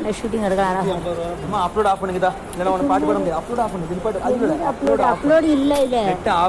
Shooting எடுக்கலாம். அம்மா upload of பண்ணுங்கடா. இல்ல உன பாட்டு போட முடியாது. அப்லோட் ஆஃப் பண்ணு. இது பாட்டு அப்லோட் இல்ல இல்ல. Net off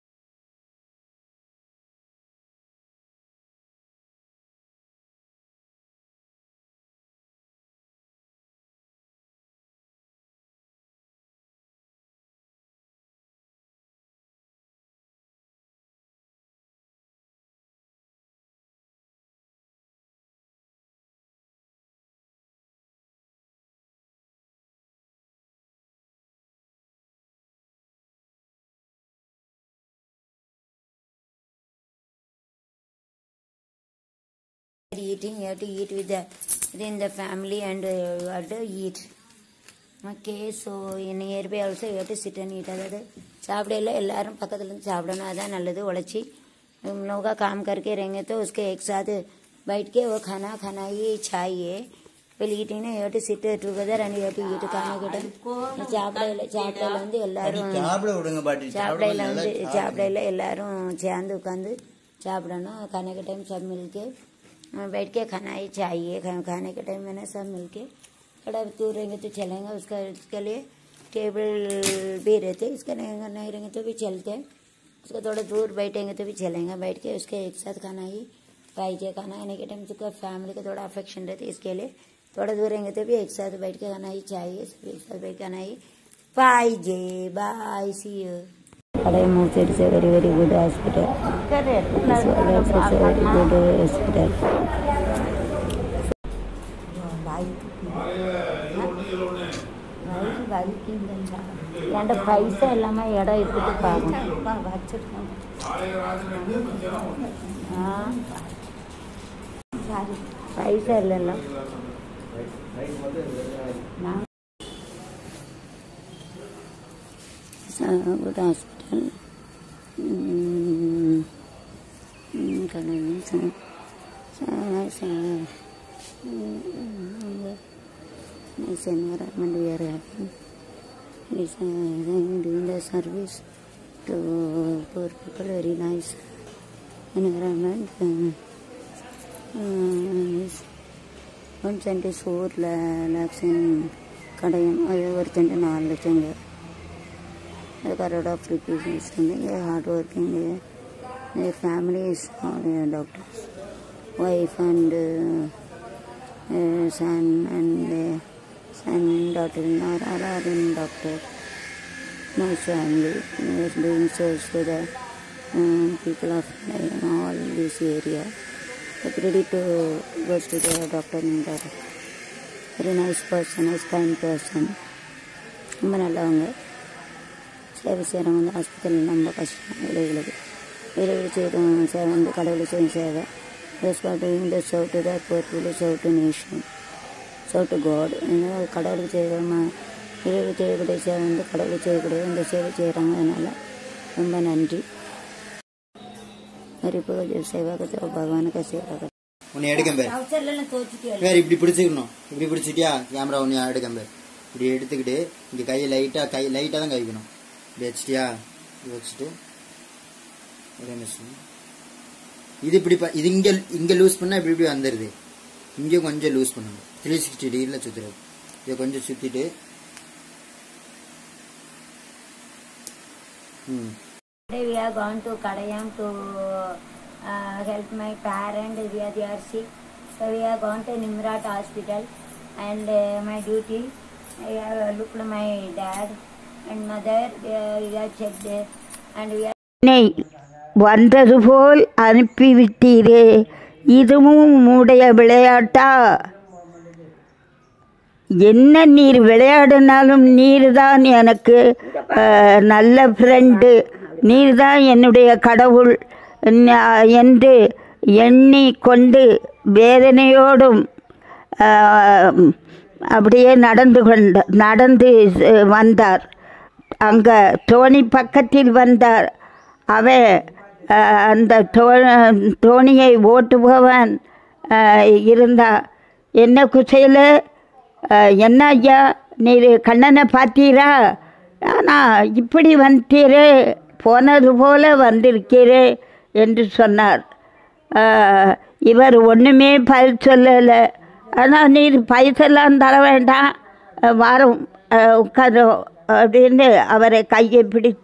eating, you have to eat with the within the family and you have to eat. Okay, so nearby also you have to sit and eat. अगर साबड़ेला எல்லாரும் பக்கத்துல இருந்து சாப்பிடணும், அதான் நல்லது. உழைச்சி हम लोग का काम करके रहेंगे तो उसके एक साथ बैठ के वो खाना खाना ही चाहिए. Well, eating you have to sit together and you have to eat. खाने के टाइम சாப்பிடல வந்து எல்லாரும் சாப்பிட விடுங்க பாட்டி. சாப்பிடல எல்லாரும் சேர்ந்து உட்காந்து சாப்பிடணும். खाने के टाइम सब मिलके बैठ के खाना ही चाहिए. खाने के टाइम में ना सब मिलके थोड़ा दूर रहेंगे तो चलेंगे. उसके लिए टेबल भी रहते, इसका नहीं रहेंगे तो भी चलते. उसका थोड़ा दूर बैठेंगे तो भी चलेंगे. बैठ के उसके एक साथ खाना ही चाहिए. खाना खाने के टाइम उसका फैमिली का थोड़ा अफेक्शन रहते, इसके लिए थोड़ा दूर रहेंगे तो भी एक साथ बैठ के खाना ही चाहिए. सभी एक साथ बैठ के खाना ही चाहिए. Bye, see you. Kadayamur is a very good hospital. Correct. It's a very good hospital. And paisa ellama eda irukku paagum. Paisa illa. Good hospital. Nice environment we are having. Is doing the service to poor people. Very nice environment. 124 lakhs in Kadayam. Over 24 lakhs. A lot of refugees, hard working. Their family is doctors, wife and son and daughter-in-law are in doctor. Nice family. Is doing search to the people of all this area. Ready to go to the doctor and daughter. Very nice person, nice kind person. சேவை செய்கிறவங்க வந்து ஹாஸ்பிட்டலில் ரொம்ப கஷ்டம். விளைவுகளுக்கு சேவை வந்து கடவுள் செய்யும் சேவை. இந்த serve to the portfolio, serve to nation, serve to God. கடவுளுக்கு செய்கிறோமா விளைவு செய்யக்கூடிய சேவை வந்து கடவுளுக்கு செய்யக்கூடிய இந்த சேவை செய்கிறாங்க. அதனால் ரொம்ப நன்றி. மறுப்பு சேவா கத்தை பகவான் का सेवा कर. உன்னை எடுக்கம்பே வேற இப்படி பிடிச்சிக்கணும். இப்படி பிடிச்சிட்டியா கேமரா உன்னை எடுக்கம்பே. இப்படி எடுத்துக்கிட்டு இங்கே கையை லைட்டாக தான் கைக்கணும். வச்சிட்டியா இது வச்சுட்டு ஒரே நிமிஷம். இது இப்படி இது இங்கே லூஸ் பண்ணால் இப்படி இப்படி வந்துடுது. இங்கே கொஞ்சம் லூஸ் பண்ணணும். 360 டிகிரியில் சுற்றுறது. இதை கொஞ்சம் சுற்றிட்டு We are going to Kadayam to help my parents. We are sick, so we are going to Nimrat Hospital. And my duty, I have looked at my dad and mother. We are checked and we are. வந்தது போல் அனுப்பிவிட்டீரே, இதுவும் உடைய விளையாட்டா? என்ன நீர் விளையாடினாலும் நீர் தான் எனக்கு நல்ல ஃப்ரெண்டு, நீர் தான் என்னுடைய கடவுள் என்று எண்ணி கொண்டு வேதனையோடும் அப்படியே நடந்து வந்தார். அங்கே தோணி பக்கத்தில் வந்தார். அவன் அந்த தோணியை ஓட்டுபவன் இருந்தா. என்ன குசையில், என்ன ஐயா நீர் கண்ணனை பார்த்தீரா? ஆனால் இப்படி வந்தீரே, போனது போல வந்திருக்கிறே என்று சொன்னார். இவர் ஒன்றுமே பதில் சொல்லலை. ஆனால் நீ பைசெல்லாம் தர வேண்டாம், வாரம் உட்காரும் அப்படின்னு அவரை கையை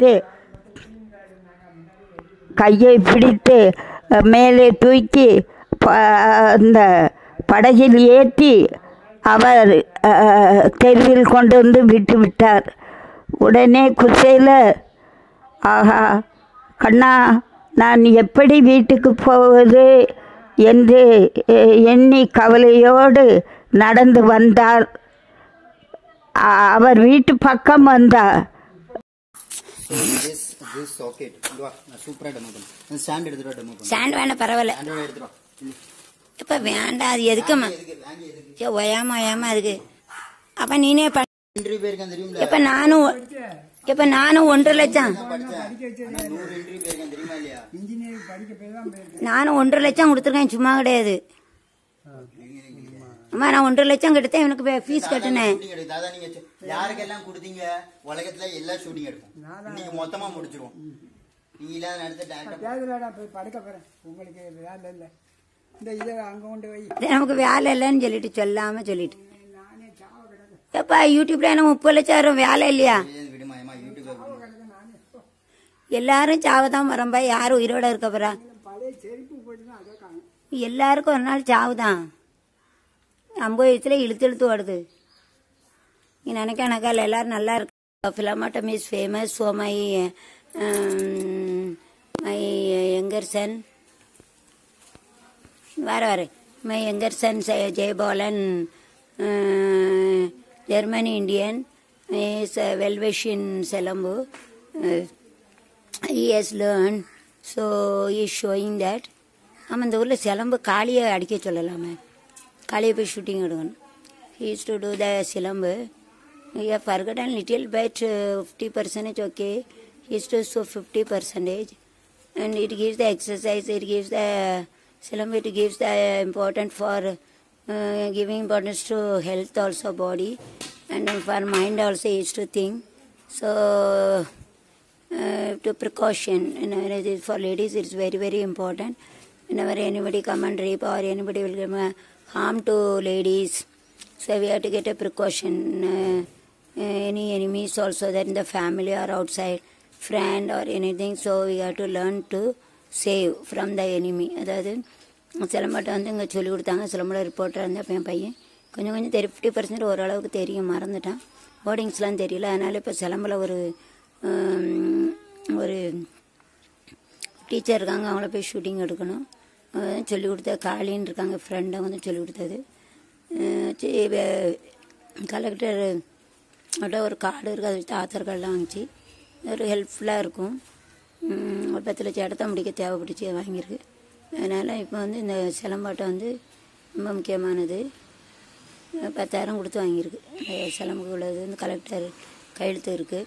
பிடித்து மேலே தூக்கி அந்த படகில் ஏற்றி அவர் தெருவில் கொண்டு வந்து விட்டு விட்டார். உடனே குசேல, ஆஹா கண்ணா, நான் எப்படி வீட்டுக்கு போவது என்று எண்ணி கவலையோடு நடந்து வந்தார். அவர் வீட்டு பக்கம் வந்தார். ஸ்டாண்ட் வேணா பரவாயில்ல, இப்ப வேண்டாம். அது எதுக்குமா ஒயாம அதுக்கு? அப்ப நீனே இப்ப நானும் 1.5 லட்சம் கொடுத்துருக்கேன், சும்மா கிடையாது. அம்மா நான் 1.5 லட்சம் கெடுத்தேன், இவனுக்கு ஃபீஸ் கட்டினேன். யாருக்கெல்லாம் கொடுத்தீங்க? உலகத்துல எல்லா ஷூட்டிங் எடுப்போம், நீங்க மொத்தமா முடிச்சிருவோம். நீ இல்லாத நமக்கு வேலை இல்லைன்னு சொல்லிட்டு சொல்லாம சொல்லிட்டு எப்பா யூடியூப்ல என்ன 30 லட்சம் வேலை இல்லையா? எல்லாரும் சாவுதான் வரம்பா, யாரும் உயிரோட இருக்க போறா? எல்லாருக்கும் ஒரு நாள் சாவுதான். 50 வயசுல இழுத்து ஓடுது. நீ நினைக்க எல்லாரும் நல்லா இருக்கு. Philomatum is famous for my younger son. My younger son Jaybalan, German Indian, is well-wished in Selambu. He has learned, so he is showing that. ஆமாம், இந்த ஊரில் சிலம்பு காளியை அடிக்க சொல்லலாமே, காளியை போய் ஷூட்டிங் எடுக்கணும். He used to do the சிலம்பு. We have forgotten little bit, 50% okay. He used to show 50%, and it gives the exercise. It gives the Silambu. It gives the important for giving importance to health also, body, and for mind also. He used to think so. To precaution, for ladies, it's very very important. Whenever anybody come and rape or anybody will give harm to ladies, so we have to get a precaution. Any enemies also that in the family or outside, friend or anything, so we have to learn to save from the enemy. அதாவது சிலம்பாட்டை வந்து இங்கே சொல்லி கொடுத்தாங்க. சிலம்போட ரிப்போர்ட்டராக இருந்தால் என் பையன் கொஞ்சம் 50% ஓரளவுக்கு தெரியும், மறந்துட்டான். போர்டிங்ஸ்லாம் தெரியல. அதனால் இப்போ சிலம்பில் ஒரு டீச்சர் இருக்காங்க, அவங்கள போய் ஷூட்டிங் எடுக்கணும். சொல்லிக் கொடுத்த காளின்னு இருக்காங்க, ஃப்ரெண்டை வந்து சொல்லிக் கொடுத்தது. கலெக்டர் ஒரு கார்டு இருக்குது, அதை வச்சு ஆதார் கார்டெலாம் வாங்கிச்சு. ஒரு ஹெல்ப்ஃபுல்லாக இருக்கும். ஒரு 10 லட்சம் இடத்த முடிக்க தேவைப்பட்டுச்சு, வாங்கியிருக்கு. அதனால் இப்போ வந்து இந்த சிலம்பாட்டம் வந்து ரொம்ப முக்கியமானது. 10,000 கொடுத்து வாங்கியிருக்கு. சிலம்புக்கு உள்ளது வந்து கலெக்டர் கையெழுத்து இருக்குது.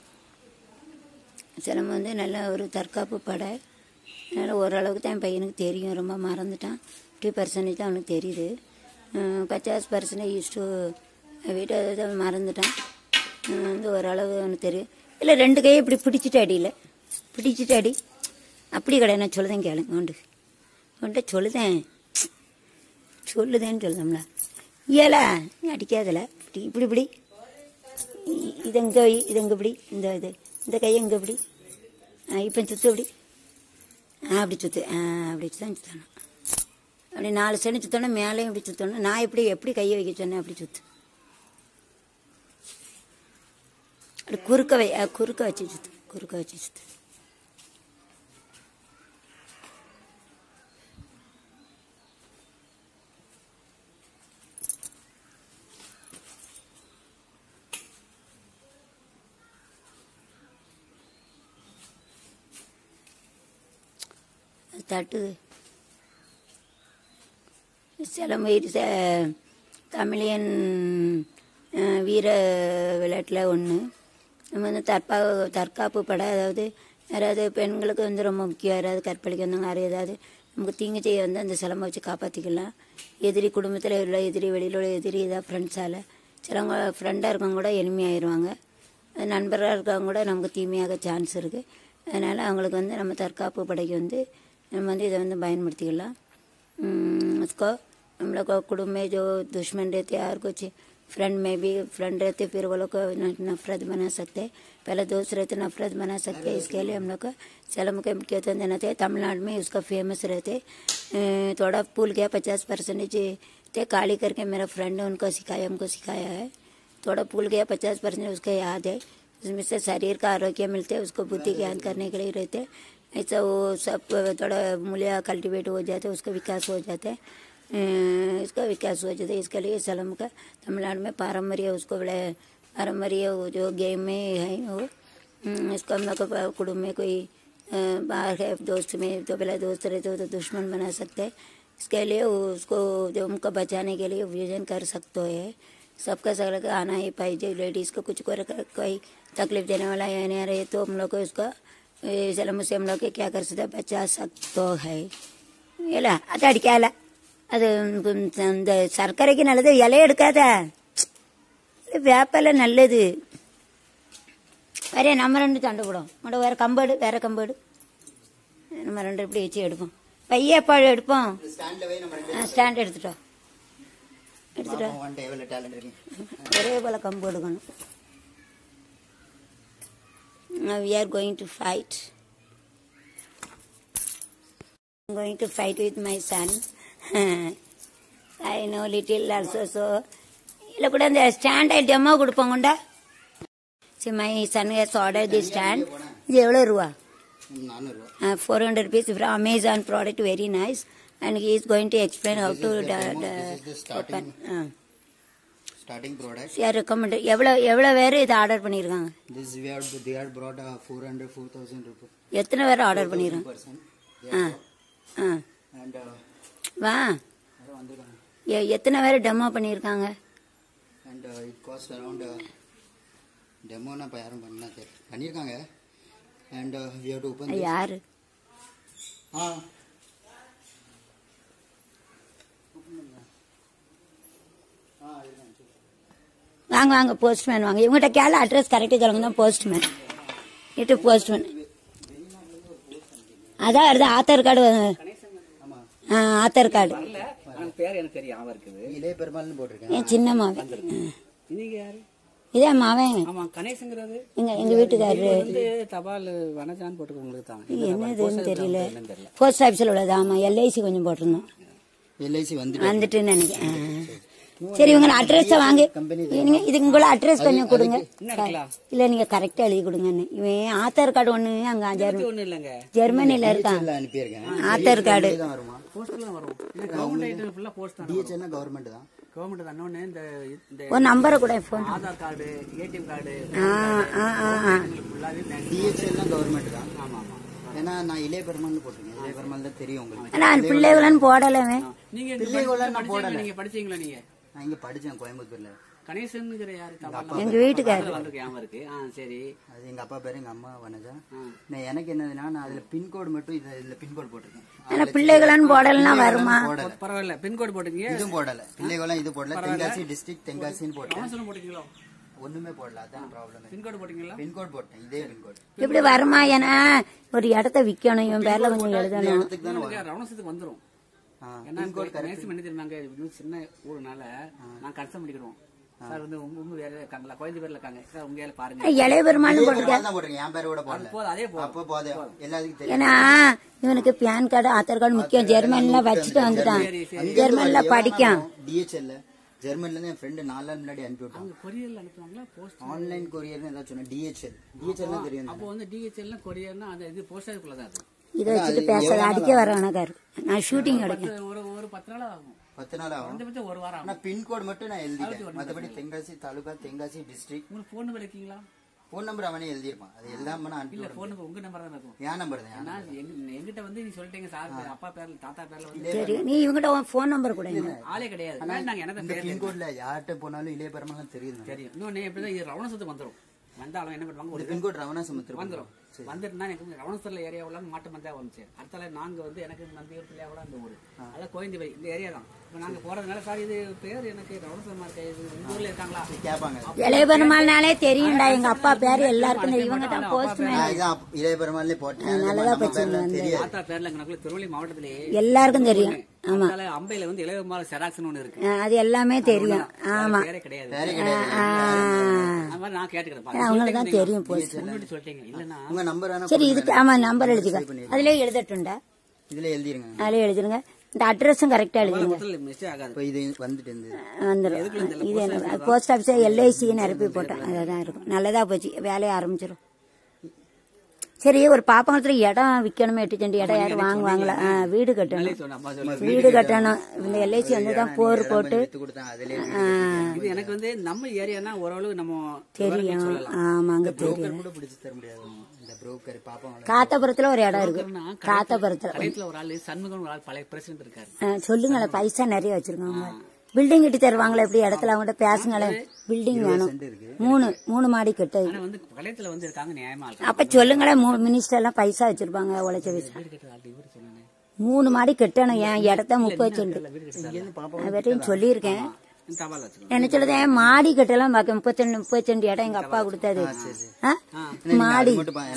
சிலம்பு வந்து நல்ல ஒரு தற்காப்பு படை. அதனால் ஓரளவுக்கு தான் என் பையனுக்கு தெரியும், ரொம்ப மறந்துட்டான். 50% தான் அவனுக்கு தெரியுது. 50% யூஸ்டு வீட்டை மறந்துட்டான். வந்து ஓரளவு அவனுக்கு தெரியும். இல்லை 2 கையை இப்படி பிடிச்சிட்டு அடியில் பிடிச்சிட்டு அடி, அப்படி கிடையாது. நான் சொல்லுதேன் கேளுங்க, உன்ட்ட சொல்லுதேன்னு சொல்லுதோம்ல, ஏலா அடிக்காதல, இப்படி இப்படி இது எங்கே இப்படி, இந்த கையை இங்கே இப்படி, இப்போ சுற்று இப்படி, அப்படி சுற்று, அப்படி தான் சுற்றணும். அப்படி 4 சைடு சுற்றணும், மேலேயும் இப்படி சுற்றணும். நான் எப்படி கையை வைக்க சொன்னேன், அப்படி சுற்று. அப்படி குறுக்க வச்சு சுற்று. தட்டுது. சிலம்பு தமிழியன் வீர விளையாட்டில் ஒன்று. நம்ம வந்து தற்காப்பு படை. அதாவது யாராவது பெண்களுக்கு வந்து ரொம்ப முக்கியம், யாராவது கற்பழிக்க வந்தாங்க, யாரும் ஏதாவது நமக்கு தீங்கு செய்ய வந்து அந்த சிலம்பை வச்சு காப்பாற்றிக்கலாம். எதிரி குடும்பத்தில் உள்ள எதிரி, வெளியில் உள்ள எதிரி, ஏதாவது ஃப்ரெண்ட்ஸால் சிலவங்க ஃப்ரெண்டாக இருக்கவங்க கூட எளிமையாயிருவாங்க. நண்பராக இருக்கவங்க கூட நமக்கு தீமையாக சான்ஸ் இருக்குது. அதனால் அவங்களுக்கு வந்து நம்ம தற்காப்பு படைக்கு வந்து நம்ம வந்து இதை வந்து பயன்படுத்திக்கலாம். उसको हम लोग को कुटुंब में जो दुश्मन रहते हैं और कुछ फ्रेंड में भी फ्रेंड रहते फिर वो लोग को नफरत बना सकते हैं। पहले दोस्त रहते नफरत बना सकते हैं। इसके लिए हम लोग को सलाम के कीर्तन देना चाहिए। तमिलनाडु में उसका फेमस रहते थोड़ा भूल गया 50% थे काली करके मेरा फ्रेंड उनको सिखाया हमको सिखाया है। थोड़ा भूल गया 50% उसका याद है। इसमें से शरीर का आरोग्य मिलते हैं उसको बुद्धि ज्ञान करने के लिए रहते ऐसा वो सब थोड़ा मूल्य कल्टिवेट हो जाते उसका विकास हो जाता है। इसका विकास हो जाता है। इसके लिए सलम का तमिलनाडु में पारंपरिक उसको बड़े पारंपरिक जो गेम में है वो इसको हम लोग कुटुंब में कोई बाहर है दोस्त में तो पहले दोस्त रहते हो तो दुश्मन बना सकते हैं। इसके लिए उसको जो उनको बचाने के लिए विजन कर सकते है। सबका सगल का आना ही पाइजे। लेडीज़ को कुछ कोई तकलीफ देने वाला या नहीं रहे तो हम लोग को इसका सलम से हम लोग क्या कर सकते बचा सकते है। ಇಲ್ಲ ಅದು ಅಡಿಕೆ ಅಲ್ಲ ಅದು இந்த சர்க்கரைக்கு நல்லது இலைய எடுக்காத வேப்பல நல்லது. வேற நம்ம ரெண்டு சண்டை போடும் மட்டும் வேற கம்பேடு நம்ம ரெண்டு இப்படி வச்சு எடுப்போம். பையப்பாடு எடுப்போம். ஸ்டாண்ட் எடுத்துட்டோம் ஒரே போல கம்பு எடுக்கணும். We are going to fight. I'm going to fight with my son. I know little also. So, illa kuda the stand I demo kudupongonda. So my son has ordered this stand. This evlo ruwa? 400 rupees from Amazon product, very nice. And he is going to explain how to open. Starting product. Yeah, recommend. evlo வேற இது order பண்ணிருக்காங்க. This they had brought 400-4,000 rupees. எத்தனை வேற order பண்ணிருக்காங்க? And வா எத்தனை வேற demo பண்ணிருக்காங்க? And it cost around demo na யாரும் பண்ணிருக்காங்க. And we have to open this. யாரு? வாங்க போஸ்ட்மேன் வாங்க. இவங்ககிட்ட கேள அட்ரஸ் கரெக்டா சொல்லுங்க தான் போஸ்ட்மேன். இட்டு போஸ்ட்மேன். அதான் வருது ஆதார் கார்டு. ஆதார் கார்டு. பேர் எனக்கு தெரியும் ஆவா இருக்குது. இளைய பெருமாள்னு போட்டுருக்கேன். என் சின்ன மாவன். நீங்க யாரு? இதே மாவன். ஆமா கணேசங்கிறது. எங்க வீட்டுக்காரரு. தபால் வனஜான் போட்டுருக்கு உங்களுக்கு தான். என்னதுன்னு தெரியல. போஸ்ட் ஆபீஸ்ல உள்ளது. ஆமா எல்ஐசி கொஞ்சம் போட்டிருந்தோம். எல்ஐசி வந்துட்டு நினைக்கிறேன். சரி உங்க அட்ரஸ் வாங்க. இது உங்களோட அட்ரஸ் கொஞ்சம் கொடுங்க. இல்ல நீங்க கரெக்டா எழுதி கொடுங்கன்னு. இவன் ஆதார் கார்டு ஒண்ணு அங்க ஜெர்மனில இருக்கான். ஆதார் கார்டு ஒரு நம்பரை கூட Aadhaar card ATM card government தான். ஆமா ஆமா. ஏன்னா நான் இளைய பெருமாள்னு போட்டிருக்கேன். இளைய பெருமாள் தான் தெரியும் உங்களுக்கு. நான் பிள்ளைகளான்னு போடல. நீங்க பிள்ளைகளான்னு நான் போடல. நீங்க படிச்சீங்களா? நீங்க நான் இங்க படிச்சேன் கோயம்புத்தூர்ல. கணேசன்ங்கிற யாரு? எங்க வீட்டுக்காரர். இருக்கு. சரி அது எங்க அப்பா பேரு எங்க அம்மா வனஜா. நான் எனக்கு என்னதுன்னா நான் அதுல பின்கோடு மட்டும் இதுல பின்கோடு போட்டிருக்கேன். பிள்ளைகளான்னு போடலன்னா வருமா? பரவாயில்ல பின்கோடு போட்டுக்கீங்க. இதுவும் போடல. பிள்ளைகளாம் இது போடல. தென்காசி டிஸ்ட்ரிக்ட் தென்காசின்னு போட்டேன். போட்டீங்களோ? ஒண்ணுமே போடல. அதான் ப்ராப்ளம். பின்கோடு போட்டீங்களா? பின்கோடு போட்டேன். இதே பின்கோடு. இப்படி வருமா? ஏன்னா ஒரு இடத்த விக்கணும். இவன் பேர்ல கொஞ்சம் எழுதணும். ரவணசத்துக்கு வந்துரும். ஏன்னா மேக்ஸிமம் என்ன தெரியுமாங்க, சின்ன ஊருனால நான் கன்சம் பண்ணிக்கிடுவோம். சார் வந்து உங்க வேலை இருக்காங்களா? குழந்தை பேர்ல இருக்காங்க சார். உங்க வேலை பாருங்க. இளைய பெருமாள் போட்டிருக்கேன். என் பேர் கூட போடல. அதே எல்லாத்துக்கும். ஏன்னா இவனுக்கு பேன் கார்டு ஆதார் கார்டு முக்கியம். ஜெர்மன்ல வச்சுட்டு வந்துட்டான். ஜெர்மன்ல படிக்கான். டிஹெச்எல்ல ஜெர்மன்ல இருந்து என் ஃப்ரெண்ட் 4 நாள் முன்னாடி அனுப்பி விட்டான். கொரியர்ல அனுப்புவாங்களா? போஸ்ட் ஆன்லைன் கொரியர்னு ஏதாவது சொன்னா டிஹெச்எல் தெரியும். அப்போ வந்து டிஹெச்எல்னா கொரியர்னா அது இது போஸ்ட் ஆஃபீஸ்ல தான் இருக்கு. இதை வச்சுட்டு பேசுறது அடிக்க வரவனக்காரு. நான் ஷூட்டிங் எடுக்கேன். ஒரு 10 நாள் ஆகும். 10 நாள் ஆகும். ஒரு வாரம். ஆனா பின்கோடு மட்டும் நான் எழுதிட்டேன். மத்தபடி தென்காசி தாலுகா தென்காசி டிஸ்ட்ரிக்ட். உங்களுக்கு போன் நம்பர் இருக்கீங்களா? போன் நம்பர் அவனே எழுதிருப்பான். அது எல்லாமே நான் அனுப்பி. இல்ல போன் நம்பர் உங்க நம்பர் தான் இருக்கும். என் நம்பர் தான். நான் என்கிட்ட வந்து நீ சொல்லிட்டீங்க சார் அப்பா பேர்ல தாத்தா பேர்ல வந்து. சரி நீ இவங்கிட்ட போன் நம்பர் கூட ஆளே கிடையாது. நாங்க எனக்கு இந்த பின்கோட்ல யார்கிட்ட போனாலும் இளைய பெருமாள் தெரியும். இன்னொன்னு எப்படிதான் இது ரவணசத்துக்கு வந்துரும். வந்தாலும் என்ன பண்ணுவாங்க? ஒரு பின்கோட் ரவணசமுத்திரம் வந்துரும். வந்துட்டுனா எனக்கு ரவணஸ்தல ஏரியாவுல மாட்டு மந்தா வந்துச்சு. அடுத்தால நாங்க வந்து எனக்கு நம்பியூர் பிள்ளையாவோட அந்த ஊர் அதான் கோயந்தி இந்த ஏரியா தான். இப்போ நாங்க போறதுனால சார் இது பேர் எனக்கு ரவணஸ்தலமா இருக்கு, இது இந்த ஊர்ல இருக்காங்களா கேட்பாங்க. இளைய பெருமாள்னாலே தெரியும்டா, எங்க அப்பா பேரு எல்லாருக்கும் இவங்க தான் போஸ்ட்மேன். இளைய பெருமாள்லே போட்டேன் நல்லதா போச்சு. தாத்தா பேர்ல எங்களுக்கு திருவள்ளி மாவட்டத்திலே எல்லாருக்கும் தெரியும். ஆமா, அம்பையில வந்து இளைய பெருமாள் செராக்ஸ்னு ஒண்ணு இருக்கு, அது எல்லாமே தெரியும். ஆமா, பேரே கிடையாது. நான் கேட்டுக்கிறேன், அவங்களுக்கு தான் தெரியும் போஸ்ட். சொல்லிட்டீங்க இல்லன்னா உங்க நம்பர் வேணா சரி, இதுக்கு ஆமா நம்பர் எழுதிக்க, அதுலயே எழுதட்டும்டா, இதுல எழுதிருங்க. அதுலயே எழுதிருங்க. இந்த அட்ரஸும் கரெக்டா எழுதிருங்க. மிஸ்டேக் ஆகாது. இப்போ இது வந்துட்டு இருந்தது வந்துடும். இது என்ன போஸ்ட் ஆஃபீஸா LIC நிரப்பி போட்டேன், அதான் இருக்கும். நல்லதா போச்சு, வேலையை ஆரம்பிச்சிடும். சரி, ஒரு பாப்பாங்கத்துல இடம் விற்கணுமே, 8 சென்ட் இடம் யாரும் வாங்குவாங்களா? வீடு கட்டணும், வீடு கட்டணும். இந்த LIC வந்துதான் போர் போட்டு இது எனக்கு வந்து நம்ம ஏரியானா ஓரளவு நம்ம தெரியும். ஆமாங்க, தெரியும். கூட பிடிச்சு தர முடியாது. இந்த புரோக்கர் பாப்பா காத்தபுரத்துல ஒரு இடம் இருக்கு. காத்தபுரத்துல ஒரு ஆளு சண்முகம் ஒரு ஆள் பழைய பிரசிடென்ட் இருக்காரு. சொல்லுங்களேன், பைசா நிறைய வச்சிருக்காங்க. பில்டிங் கட்டி தருவாங்களா? எப்படி இடத்துல அவங்ககிட்ட பேசுங்களேன். பில்டிங் வேணும், 3 மாடி கட்டு. வந்து பழையத்துல வந்து இருக்காங்க, நியாயமா இருக்கு. அப்ப சொல்லுங்களேன், மினிஸ்டர் எல்லாம் பைசா வச்சிருப்பாங்க, உழைச்ச பைசா. 3 மாடி கட்டணும். என் இடத்த 30 சென்ட் அவர்கிட்டையும் சொல்லியிருக்கேன். என்ன சொல்லுது, மாடி கட்டெல்லாம் பாக்க 30 சென்ட் இடம் எங்க அப்பா கொடுத்தாரு. மாடி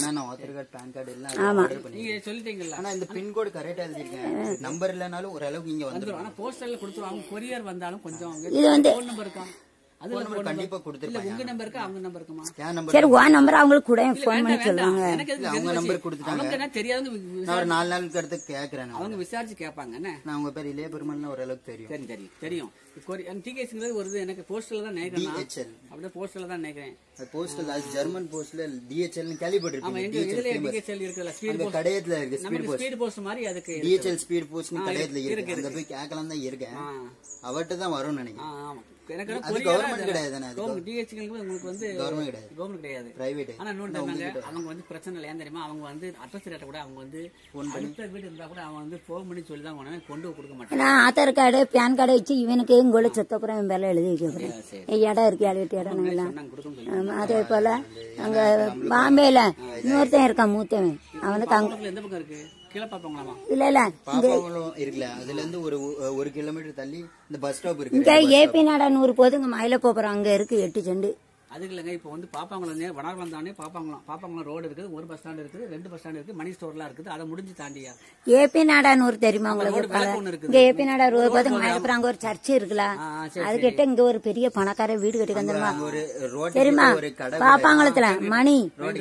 ஆமா, சொல்லிட்டீங்களா? ஆனா இந்த பின்கோடு கரெக்டா எழுதிருக்கேன். நம்பர் இல்லனாலும் ஓரளவுக்கு இங்க வந்துரும். ஆனா போஸ்டல்ல கொடுத்துருவாங்க, கொரியர் வந்தாலும் கொஞ்சம் இது வந்து ஃபோன் நம்பர் இருக்கா? அது கண்டிப்பா கொடுத்துருப்பாங்க. உங்க நம்பர் இருக்கா, அவங்க நம்பர் இருக்குமா? என் நம்பர் சரி, உன் நம்பர் அவங்களுக்கு கூட போன் பண்ணி சொல்லுவாங்க. அவங்க நம்பர் கொடுத்துட்டாங்க. எனக்கு தெரியாதுங்க, நான் ஒரு 4 நாளுக்கு அடுத்து கேக்குறேன். அவங்க விசாரிச்சு கேட்பாங்க. என்ன நான் உங்க பேர் இளைய பெருமாள்னு ஓரளவுக்கு தெரியும். தெரியும். டிகேஸ்ங்கிறது வருது, எனக்கு போஸ்டல்ல தான் நினைக்கிறேன். அப்படியே போஸ்டல்ல தான் நினைக்கிறேன். போஸ்டல் அது ஜெர்மன் போஸ்ட்ல DHL னு கேள்விப்பட்டிருக்கீங்க. எங்க இதுல டிகேஎல் இருக்குல்ல, ஸ்பீட் போஸ்ட் கடையத்துல இருக்கு. ஸ்பீட் போஸ்ட் மாதிரி அதுக்கு DHL ஸ்பீட் போஸ்ட்னு கடையத்துல இருக்கு. அங்க போய் கேட்கலாம் தான் இருக்கேன். அவர்ட்ட தான் வரும்னு நினைக்கிறேன். ஆமா, எனக்கு கவர்மெண்ட் கிடையாது. உங்களுக்கு வந்து கவர்மெண்ட் கிடையாது, பிரைவேட். ஆனா அவங்க வந்து பிரச்சனை இல்லை. ஏன் தெரியுமா? அவங்க வந்து அட்ரஸ் ரேட்டை கூட அவங்க வந்து அடுத்த வீடு இருந்தா கூட அவங்க வந்து போன் பண்ணி சொல்லி தான் கொண்டு கொடுக்க மாட்டாங்க. நான் ஆதார் கார்டு பேன் கார்டு வச்சு இவனுக்கு இங்கோல சொத்தப்புறம் என் பேர்ல எழுதி வைக்கிறேன். இடம் இருக்கு, 7 இடம் எல்லாம். அதே போல அங்க பாம்பேல இன்னொருத்தன் இருக்கான், மூத்தவன். அவனுக்கு அங்க எந்த பக்கம் இருக்கு? கீழே பாப்பாங்களாமா? இல்ல இல்ல, பாப்பாங்களும் இருக்குல்ல, அதுல இருந்து ஒரு கிலோமீட்டர் தள்ளி இந்த பஸ் ஸ்டாப் இருக்கு. இங்க AP நாடானூர் போது இங்க மயில போறோம், அங்க இருக்கு 8 சென்ட். அதுக்கு இல்லைங்க, இப்போ வந்து பாப்பாங்குளம் வடார்குளம் தானே பாப்பாங்குளம் ரோடு இருக்குது, ஒரு பஸ் ஸ்டாண்ட் இருக்குது, 2 பஸ் ஸ்டாண்ட் இருக்கு, மணி ஸ்டோர்லாம் இருக்குது. அதை முடிஞ்சு தாண்டியா AP நாடானூர் தெரியுமா உங்களுக்கு? இங்க AP நாடானூர் போது மயிலப்புறம் அங்க ஒரு சர்ச் இருக்குல்ல, அது கிட்ட இங்க ஒரு பெரிய பணக்கார வீடு கட்டி வந்துருமா தெரியுமா? பாப்பாங்குளத்துல மணி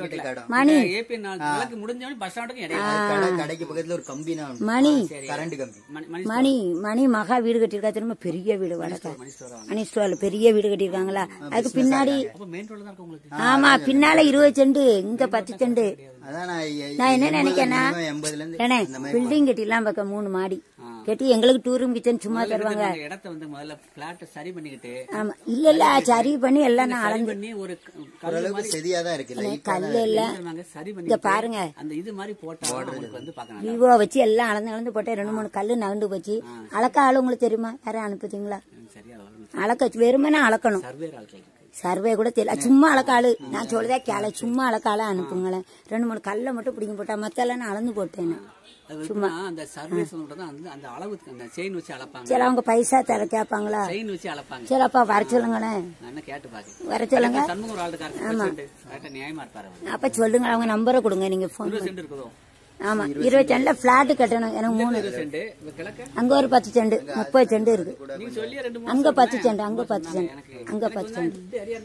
AP முடிஞ்சவனே பஸ் ஸ்டாண்டுக்கு கடைக்கு பக்கத்துல ஒரு கம்பி, மணி கரண்ட் கம்பி, மணி மகா வீடு கட்டிருக்கா திரும்ப, பெரிய வீடு. வடக்க மணி ஸ்டோர்ல பெரிய வீடு கட்டிருக்காங்களா, அதுக்கு பின்னாடி. ஆமா, பின்னால 20 சென்ட், இங்க 10 சென்ட். நான் என்ன நினைக்கிறேன்னா, பில்டிங் கட்டிலாம் பக்கம் 3 மாடி கட்டி எங்களுக்கு டூ ரூம் கிச்சன் சும்மா தருவாங்க. இடத்தை வந்து முதல்ல பிளாட் சரி பண்ணிக்கிட்டு. ஆமா, இல்ல சரி பண்ணி எல்லாம் அளந்து பண்ணி ஒரு சரியாதான் இருக்கு. கல்லு இல்ல சரி பண்ணி இங்க பாருங்க, அந்த இது மாதிரி போட்டா வந்து பாக்கலாம். விவோ வச்சு எல்லாம் அளந்து போட்டேன். 2-3 கல்லு நகண்டு போச்சு. அளக்க ஆளு உங்களுக்கு தெரியுமா? யாரும் அனுப்புதீங்களா? அளக்க வெறுமனே அளக்கணும். சர்வே கூட தெரியல, சும்மா அளக்காளு. நான் சொல்றதே கேள, சும்மா அளக்கால அனுப்புங்களேன். 2-3 கல்லை மட்டும் பிடிங்க போட்டா, மத்த எல்லாம் நான் அளந்து போட்டேன். சும்மா அந்த சர்வே அந்த அளவுக்கு அந்த செயின் வச்சு அளப்பாங்க. சரி, அவங்க பைசா தர கேட்பாங்களா? செயின் வச்சு அளப்பாங்க. சரி, அப்பா வர சொல்லுங்களேன். நான் கேட்டு பாக்க வர சொல்லுங்க. சண்முகம் ஒரு ஆள் இருக்காரு, நியாயமா இருப்பாரு. அப்ப சொல்லுங்க, அவங்க நம்பரை கொடுங்க. நீங்க போன் இருக்குதோ? ஆமா, 20 சென்ட்ல பிளாட் கட்டணும். எனக்கு 3 சென்ட், அங்க ஒரு 10 சென்ட், 30 சென்ட் இருக்கு. அங்க 10 சென்ட், அங்க 10 சென்ட், அங்க 10 சென்ட்.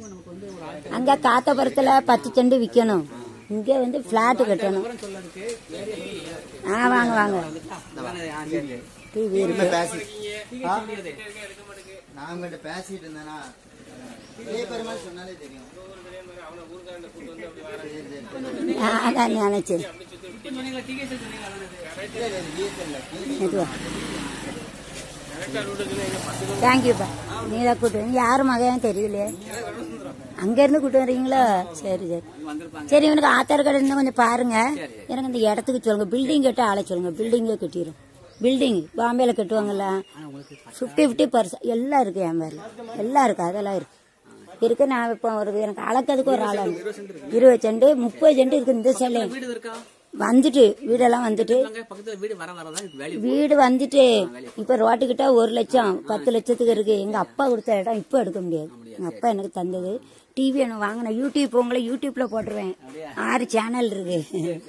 அங்க காத்தபுரத்துல 10 சென்ட் விக்கணும். இங்க வந்து பிளாட் கட்டணும். வாங்க டிவி இருக்கு. நான் உங்கள்கிட்ட பேசிட்டு இருந்தேன்னா சொன்னாலே தெரியும். அதான் நினைச்சேன். தேங்க்யூப்பா. நீங்க கூட்டு யாரு மகன் தெரியலையே, அங்க இருந்து கூட்டு வர்றீங்களா? சரி. இவனுக்கு ஆதார் கார்டு இருந்தா கொஞ்சம் பாருங்க. எனக்கு இந்த இடத்துக்கு சொல்லுங்க. பில்டிங் கட்ட ஆளை சொல்லுங்க. பில்டிங்கே கட்டிடும். பில்டிங் பாம்பேல கட்டுவாங்கல்ல, 50-50% எல்லாம் இருக்கு. என் பேர்ல எல்லாம் இருக்கு, அதெல்லாம் இருக்கு. இருக்கு. நான் இப்போ எனக்கு அளக்கிறதுக்கு ஒரு ஆள் 20 சென்ட் 30 சென்ட் இருக்கு. இந்த சைட்ல வந்துட்டு வீடெல்லாம் வந்துட்டு வீடு வந்துட்டு இப்ப ரோட்டுக்கிட்ட 1 லட்சம் 10 லட்சத்துக்கு இருக்கு. எங்க அப்பா கொடுத்த இடம் இப்ப எடுக்க முடியாது. எங்க அப்பா எனக்கு தந்தது. டிவி எனக்கு வாங்கின யூடியூப் உங்களை யூடியூப்ல போட்டுருவேன். 6 சேனல் இருக்கு.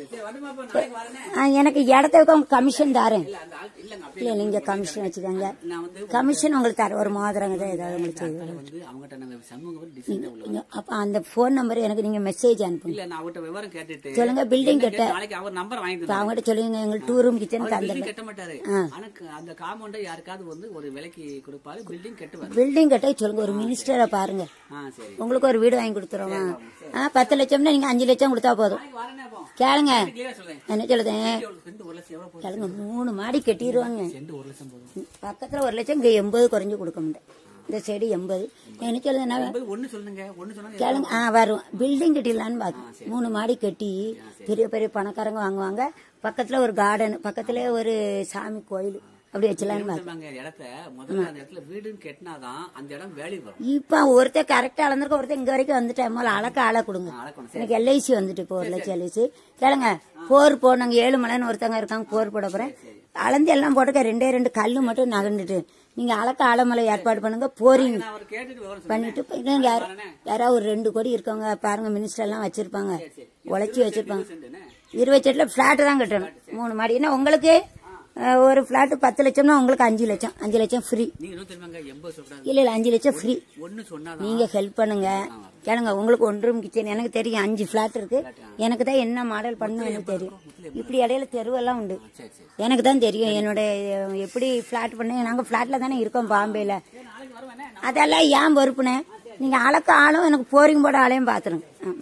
எனக்கு இடத்த கமிஷன் தரேன். இல்ல நீங்க கமிஷன் வச்சுக்கோங்க. கமிஷன் உங்களுக்கு தர ஒரு மோதிரங்க தான் ஏதாவது உங்களுக்கு அப்ப அந்த போன் நம்பர் எனக்கு நீங்க மெசேஜ் அனுப்புங்க. சொல்லுங்க பில்டிங் கட்ட அவங்ககிட்ட சொல்லுங்க எங்களுக்கு 2 ரூம் கிச்சன் பில்டிங் கட்ட சொல்லுங்க. ஒரு மினிஸ்டரை பாருங்க. உங்களுக்கு ஒரு வீடு வாங்கி கொடுத்துருவோம். 10 லட்சம்னா நீங்க 5 லட்சம் கொடுத்தா போதும். கேளுங்க என்ன சொல்லுதேன் கேளுங்க. 3 மாடி கட்டிடுவாங்க. பக்கத்துல 1 லட்சம் இங்க 80 குறைஞ்சு கொடுக்க முடியும். இந்த சைடு 80 என்ன சொல்லுங்க கேளுங்க. வரும் பில்டிங் கட்டிடலான்னு பாக்கு. 3 மாடி கட்டி பெரிய பெரிய பணக்காரங்க வாங்குவாங்க. பக்கத்துல ஒரு கார்டன் பக்கத்துல ஒரு சாமி கோயில் அப்படி வச்சலான்னு இப்ப ஒருத்தர் கரெக்டா அளந்திருக்க. ஒருத்தர் இங்க வரைக்கும் வந்துட்டேன். முதல்ல அளக்க ஆளை கொடுங்க. எனக்கு எல்ஐசி வந்துட்டு இப்போ 1 லட்சம் எல்ஐசி. கேளுங்க போர் போனாங்க 7 மலைன்னு ஒருத்தங்க இருக்காங்க. போர் போட போறேன். அளந்து எல்லாம் போட்டுக்க. 2 கல்லு மட்டும் நகர்ந்துட்டு நீங்க அளக்க ஆலமலை ஏற்பாடு பண்ணுங்க. போறீங்க பண்ணிட்டு யாராவது ஒரு 2 கோடி இருக்கவங்க பாருங்க. மினிஸ்டர் எல்லாம் வச்சிருப்பாங்க. உழைச்சி வச்சிருப்பாங்க. 20 செட்ல பிளாட் தான் கட்டணும். 3 மாடி. ஏன்னா உங்களுக்கு ஒரு பிளாட் 10 லட்சம்னா உங்களுக்கு 5 லட்சம் 5 லட்சம் ஃப்ரீ. இல்ல 5 லட்சம் ஃப்ரீ. நீங்க ஹெல்ப் பண்ணுங்க. கேளுங்க உங்களுக்கு 1 ரூம் கிச்சன் எனக்கு தெரியும். 5 பிளாட் இருக்கு. எனக்கு தான் என்ன மாடல் பண்ணணும் எனக்கு தெரியும். இப்படி இடையில தெருவெல்லாம் உண்டு. எனக்கு தான் தெரியும் என்னோட எப்படி பிளாட் பண்ண. நாங்க பிளாட்ல தானே இருக்கோம் பாம்பேல. அதெல்லாம் ஏன் பொறுப்புனே. நீங்க அளக்க ஆளும் எனக்கு போரிங் போட ஆளையும் பாத்துருங்க. ஆமா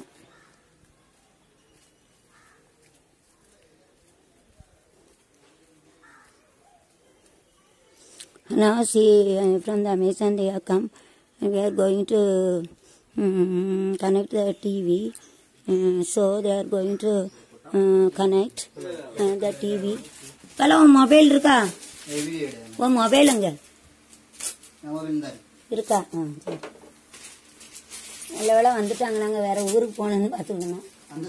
now see from the Amazon they have come and we are going to connect the TV. So they are going to connect the TV. Hello mobile இருக்கா? ஓ மொபைல் அங்க இருக்கா? நல்ல வேளை வந்துட்டாங்க. நாங்க வேற ஊருக்கு போனோம்னு பாத்துக்கணும்.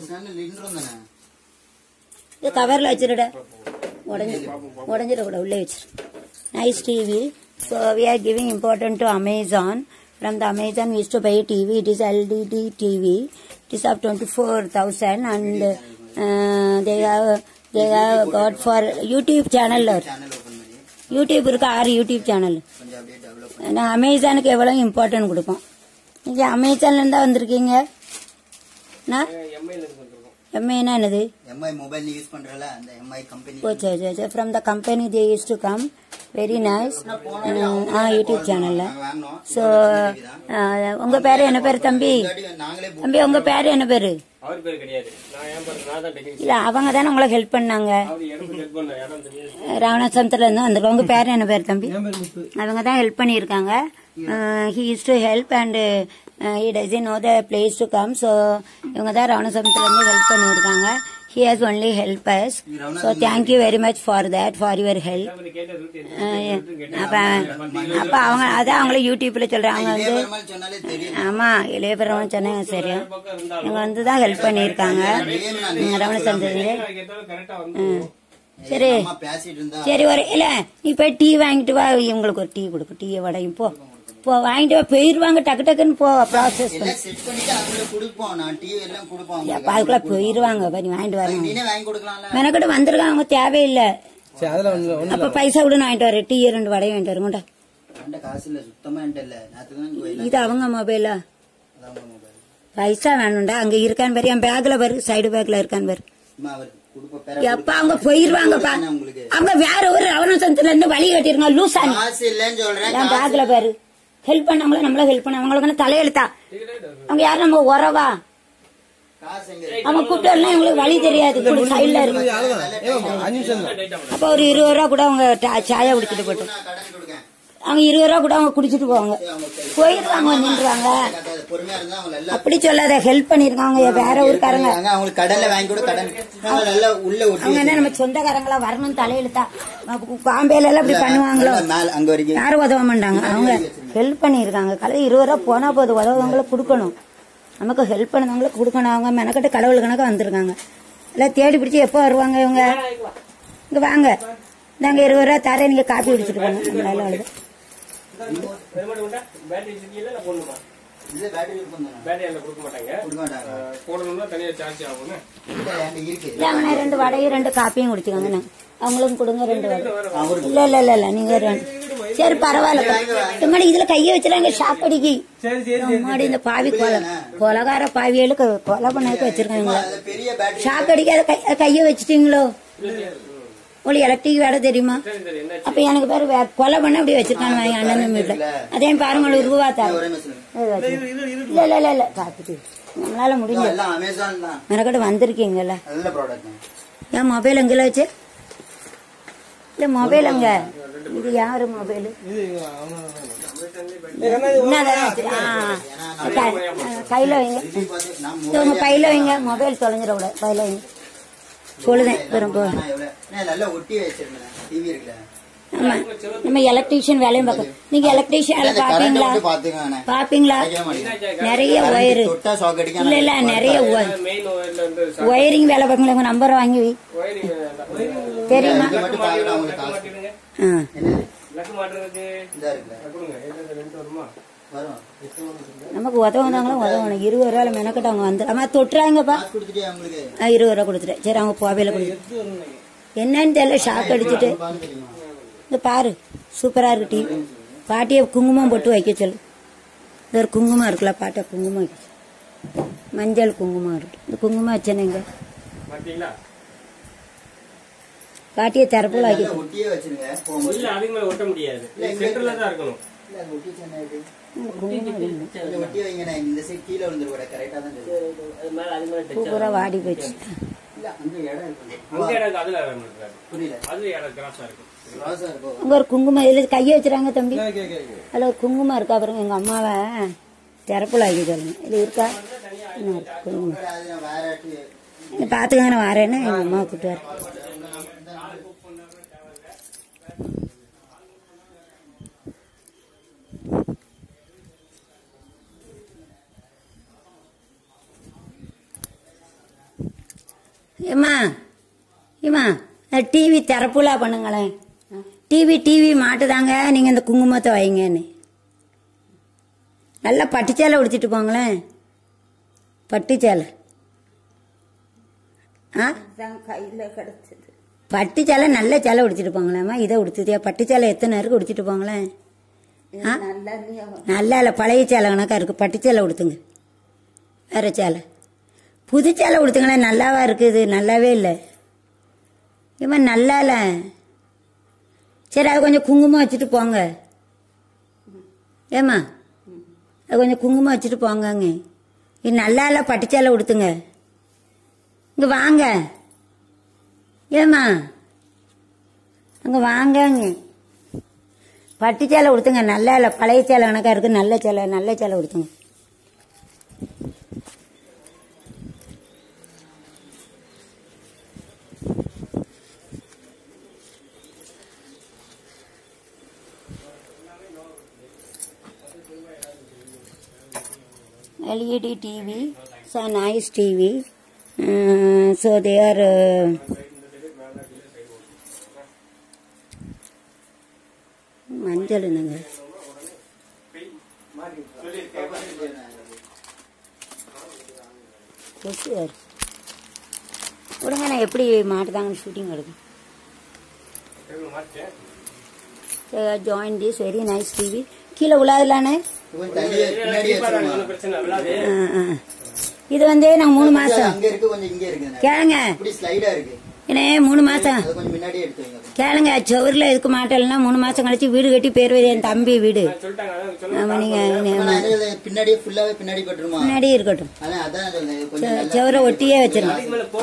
இது கவர்ல வச்சிருட உடஞ்சிடக்கூடாது. உள்ளே வச்சிரு. Nice TV. So we are giving important to Amazon. From the Amazon we used to buy a TV. It is LDD TV. It is of 24,000 and they have got for YouTube channel. YouTube irukka 6 YouTube channel. And Amazon ku evlo important கொடுப்போம். நீங்க அமேசான்ல இருந்தா வந்திருக்கீங்க. நான் MI na enadhu? MI mobile use பண்றல அந்த MI company. Oh சரி from the company they used to come. Very nice. YouTube channel la. So உங்க பேரு என்ன பேரு தம்பி? தம்பி உங்க பேரு என்ன பேரு? அவர் பேரு கிடையாது. நான் ஏன் பேரு நான் தான் டெக்னீஷியன். இல்ல அவங்க தான உங்களுக்கு ஹெல்ப் பண்ணாங்க. அவர் எனக்கு ஹெல்ப் பண்ண இடம் தெரியாது. ராவணசந்திரல இருந்து வந்திருக்காங்க. உங்க பேரு என்ன பேரு தம்பி? அவங்க தான் ஹெல்ப் பண்ணி இருக்காங்க. He used to help and he doesn't know the place to come. So இவங்க தான் ராவணசந்திரல இருந்து ஹெல்ப் பண்ணி இருக்காங்க. He has only helped us. So thank you very much for that, for your help. அப்ப அவங்க அதான் அவங்கள யூடியூப்ல சொல்றாங்க வந்து. ஆமா இளையபெருமாள் சொன்னாங்க. சரியா இவங்க வந்து தான் ஹெல்ப் பண்ணிருக்காங்க ராவணசந்திரன். சரி சரி ஒரு இல்ல நீ போய் டீ வாங்கிட்டு வா. இவங்களுக்கு ஒரு டீ கொடுக்கும். டீயை வடையும் போ போ வாங்கிட்டு போயிருவாங்க. டக்கு டக்குன்னு போ ப்ராசஸ் அதுக்குள்ள போயிருவாங்க. வாங்கிட்டு வராங்க மெனக்கிட்ட வந்துருக்காங்க. அவங்க தேவையில்லை. அப்ப பைசா கூட வாங்கிட்டு வரேன். டீ 2 வடையும் வாங்கிட்டு வருங்கடா. இது அவங்க மொபைலா? பைசா வேணும்டா. அங்க இருக்கான்னு பாரு. என் பேக்ல பாரு. சைடு பேக்ல இருக்கான்னு பாரு. எப்ப அவங்க போயிருவாங்கப்பா. அவங்க வேற ஒரு ராவணசந்திரல இருந்து வழி கட்டிருங்க. லூசானி என் பேக்ல பாரு. ஹெல்ப் பண்ணவங்கள நம்மள ஹெல்ப் பண்ண. அவங்களுக்கு தலையெழுத்தா? அவங்க யாரும் நம்ம உறவா? அவங்க கூப்பிட்டு எங்களுக்கு வழி தெரியாது. சைட்ல இருக்கு. அப்ப ஒரு 20 ரூபா கூட அவங்க சாயா குடிச்சிட்டு போட்டு அவங்க 20 ரூபா கூட அவங்க குடிச்சிட்டு போவாங்க. போயிருவாங்க நின்றுவாங்க. பொறுமையா இருந்தா அவங்க நல்லா அப்படி சொல்லாத, ஹெல்ப் பண்ணிருக்காங்க வேற ஊருக்காரங்க. அவங்களுக்கு கடல்ல வாங்கி கூட கடன் நல்லா உள்ள ஒட்டி அவங்க என்ன நம்ம சொந்தக்காரங்களா வரணும் தலையெழுத்தா பாம்பேல எல்லாம் இப்படி பண்ணுவாங்களோ? அங்க வரைக்கும் யாரும் உதவ மாட்டாங்க. அவங்க ஹெல்ப் பண்ணிருக்காங்க. கலை 20 ரூபா போனா போது, உதவுறவங்களுக்கு கொடுக்கணும். நமக்கு ஹெல்ப் பண்ணவங்களுக்கு கொடுக்கணும். அவங்க மெனக்கட்டு கடவுள் கணக்கா வந்திருக்காங்க. எல்லாம் தேடி பிடிச்சி எப்போ வருவாங்க இவங்க? இங்க வாங்க, நாங்க 20 ரூபா தரேன், நீங்க காப்பி குடிச்சிட்டு போங்க. நம்மளால அழுது2 வடையும் 2 காப்பியும் குடிச்சுக்கோங்க. அவங்களுக்கும் கொடுங்க 2 வடை. இல்ல இல்ல இல்ல இல்ல நீங்க 2. சரி பரவாயில்ல. இதுல கைய வச்சிருக்காங்க ஷாக் அடிக்கி. அம்மாடி இந்த பாவி கொலகார பாவிகளுக்கு கொலை பண்ணதுக்கு வச்சிருக்காங்க. ஷாக் அடிக்க கைய வச்சிட்டீங்களோ? உங்களுக்கு எலக்ட்ரிக் வேலை தெரியுமா? அப்ப எனக்கு பேரு கொலை பண்ண அப்படி வச்சிருக்காங்க அண்ணன் வீட்டுல. அதே பாருங்க ரூபா தர. இல்ல இல்ல இல்ல இல்ல காத்துட்டு நம்மளால முடிஞ்சு மெனக்கட்டு வந்திருக்கீங்கல்ல. ஏன் மொபைல் எங்கல வச்சு? இல்ல மொபைல் அங்க இது யாரு மொபைல்? கையில வைங்க, உங்க பையில வைங்க. மொபைல் தொலைஞ்சிட கூட பையில வைங்க. சொல்லுதேன் நம்ம எலக்ட்ரீஷியன் வேலையும் பார்க்க. நீங்க எலக்ட்ரீஷியன் வேலை பாப்பீங்களா? பாப்பீங்களா? நிறைய ஒயரு இல்ல இல்ல நிறைய ஒயரிங் வேலை பார்க்கல. உங்க நம்பரை வாங்கி தெரியுமா? நமக்கு உதவுனாங்களும் உதவணும். 20 ரூபாய் மெனக்கிட்ட அவங்க வந்து அம்மா தொட்டுறாங்கப்பா. 20 ரூபா கொடுத்துட்டேன். சரி அவங்க போவையில கொடுத்து என்னன்னு தெரியல ஷாக் அடிச்சுட்டு. இந்த பாரு சூப்பரா இருக்கு டிவி. பாட்டியை குங்குமம் போட்டு வைக்க சொல்லு. இது ஒரு குங்குமம் இருக்குல்ல, பாட்டை குங்குமம் வைக்க மஞ்சள் குங்குமம் இருக்கு. இந்த குங்குமம் வச்சேனுங்க பாட்டியை தரப்புல வைக்க சூப்பரா வாடி போச்சு. அங்க ஒரு குங்குமம் இதுல கைய வச்சுறாங்க தம்பி. அதுல ஒரு குங்குமம் இருக்கா பாருங்க. எங்க அம்மாவை திறப்புல ஆக்கி சொல்லுங்க. இது இருக்கா குங்குமம் பாத்துக்க. நான் வரேன்னு எங்க அம்மா கூப்பிட்டு வரேன். ஏமா ஏமா டிவி திறப்புலா பண்ணுங்களேன். டிவி மாட்டுதாங்க. நீங்க இந்த குங்குமத்தை வைங்கன்னு நல்லா பட்டுச்சேலை உடுத்திட்டு போங்களேன். பட்டுச்சேலை கையில கிடைச்சது. பட்டுச்சேலை நல்ல சேலை உடுத்திட்டு போங்களேம்மா. இதை உடுத்துதியா? பட்டுச்சேலை எத்தனை இருக்கு உடுத்திட்டு போங்களேன். நல்லா இல்ல பழைய சேலை கணக்கா இருக்கு. பட்டுச்சேலை உடுத்துங்க. வேற சேலை புது சேலை உடுத்துங்களேன். நல்லாவா இருக்குது? நல்லாவே இல்லை ஏமா, நல்லா இல்ல. சரி அது கொஞ்சம் குங்குமம் வச்சுட்டு போங்க. ஏமா அது கொஞ்சம் குங்குமம் வச்சுட்டு போங்க. இது நல்லா இல்ல. பட்டுச்சேலை உடுத்துங்க. இங்க வாங்க. ஏமா அங்க வாங்க. பட்டுச்சேலை உடுத்துங்க. நல்லா இல்ல பழைய சேலை கணக்கா இருக்கு. நல்ல சேலை உடுத்துங்க. LED TV, so nice TV. So they are மஞ்சள் என்னங்க விடுங்க. நான் எப்படி மாட்டுதாங்கன்னு ஷூட்டிங் எடுக்கும். Join this very nice TV. கீழே விழாதுலானே. இது வந்து நான் 3 மாசம் கேளுங்க. ஏன்னா 3 மாசம் கேளுங்க. சவுரில் இதுக்கு மாட்டேன்னா 3 மாசம் கழிச்சு வீடு கட்டி பேர் என் தம்பி வீடு. நீங்க பின்னாடி இருக்கட்டும். சவுரை ஒட்டியே வச்சிருங்க.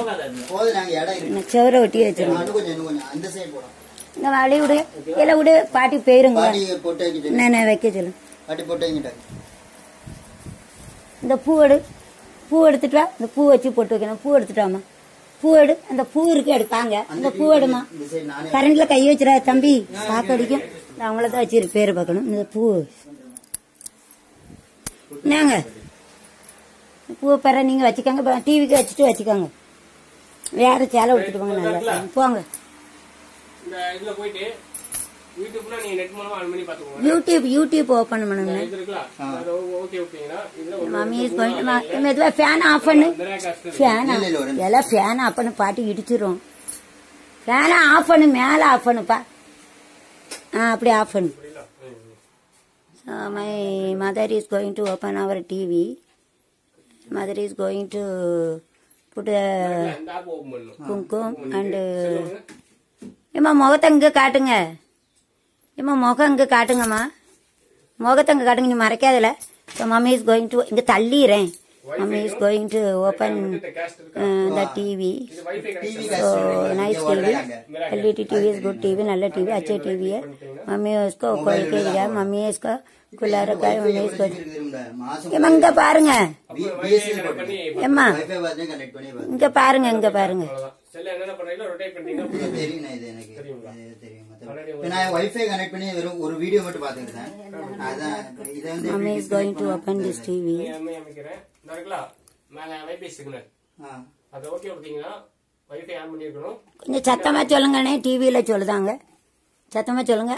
சவுரை ஒட்டியே வச்சிருங்க. இந்த வழி விடு. இல்ல விடு பாட்டி போயிருங்க. நான் வைக்க சொல்லு. இந்த பூ எடுத்துட்டு வா. இந்த பூ வச்சு போட்டு வைக்கணும். பூ எடுத்துட்டு வாமா. பூ எடு. அந்த பூ இருக்கு எடுப்பாங்க. அந்த பூ எடுமா. கரண்ட்ல கை வச்சிடா தம்பி, சாக்கடிக்கும். அவங்களதான் வச்சிரு பேரு பார்க்கணும். இந்த பூ என்னங்க பூவை பெற நீங்க வச்சுக்கோங்க. டிவிக்கு வச்சுட்டு வச்சுக்கோங்க. வேற சேலை விட்டுட்டு போங்க. நல்லா போங்க. யூடியூப் ஓபன் பண்ணுங்க. மெதுவா ஃபேன் ஆஃப் பண்ணு. ஃபேன் ஆஃப் பண்ணு. பாட்டு இடிச்சிரும். ஃபேனை ஆஃப் பண்ணு. மேல ஆஃப் பண்ணுப்பா. அப்படி ஆஃப் பண்ணு. My mother is going to open our TV. Mother is going to put a kumkum and ஏமா முகத்தை இங்க காட்டுங்க. ஏமா முகம் இங்க காட்டுங்கம்மா. முகத்தை இங்க காட்டுங்க. நீ மறைக்காதல. மம்மி இஸ் கோயிங் டு இங்க தள்ளிறேன். Mummy is going to open the TV. So nice TV. LED TV is good TV. Nalla TV अच्छा TV है. मम्मी उसको खोल के दिया. मम्मी इसको खुला रखा है. मम्मी इसको ये मंगा पारुंगा. एम्मा इनका पारुंगा. इनका पारुंगा. வைஃபை கனெக்ட் பண்ணி வெறும் ஒரு வீடியோ மட்டும் பாத்துக்கிட்டேன். அதான் இது வந்து Mummy is going to open this TV. கொஞ்சம் சத்தமா சொல்லுங்கண்ணே. டிவியில சொல்லுதாங்க. சத்தமா சொல்லுங்க.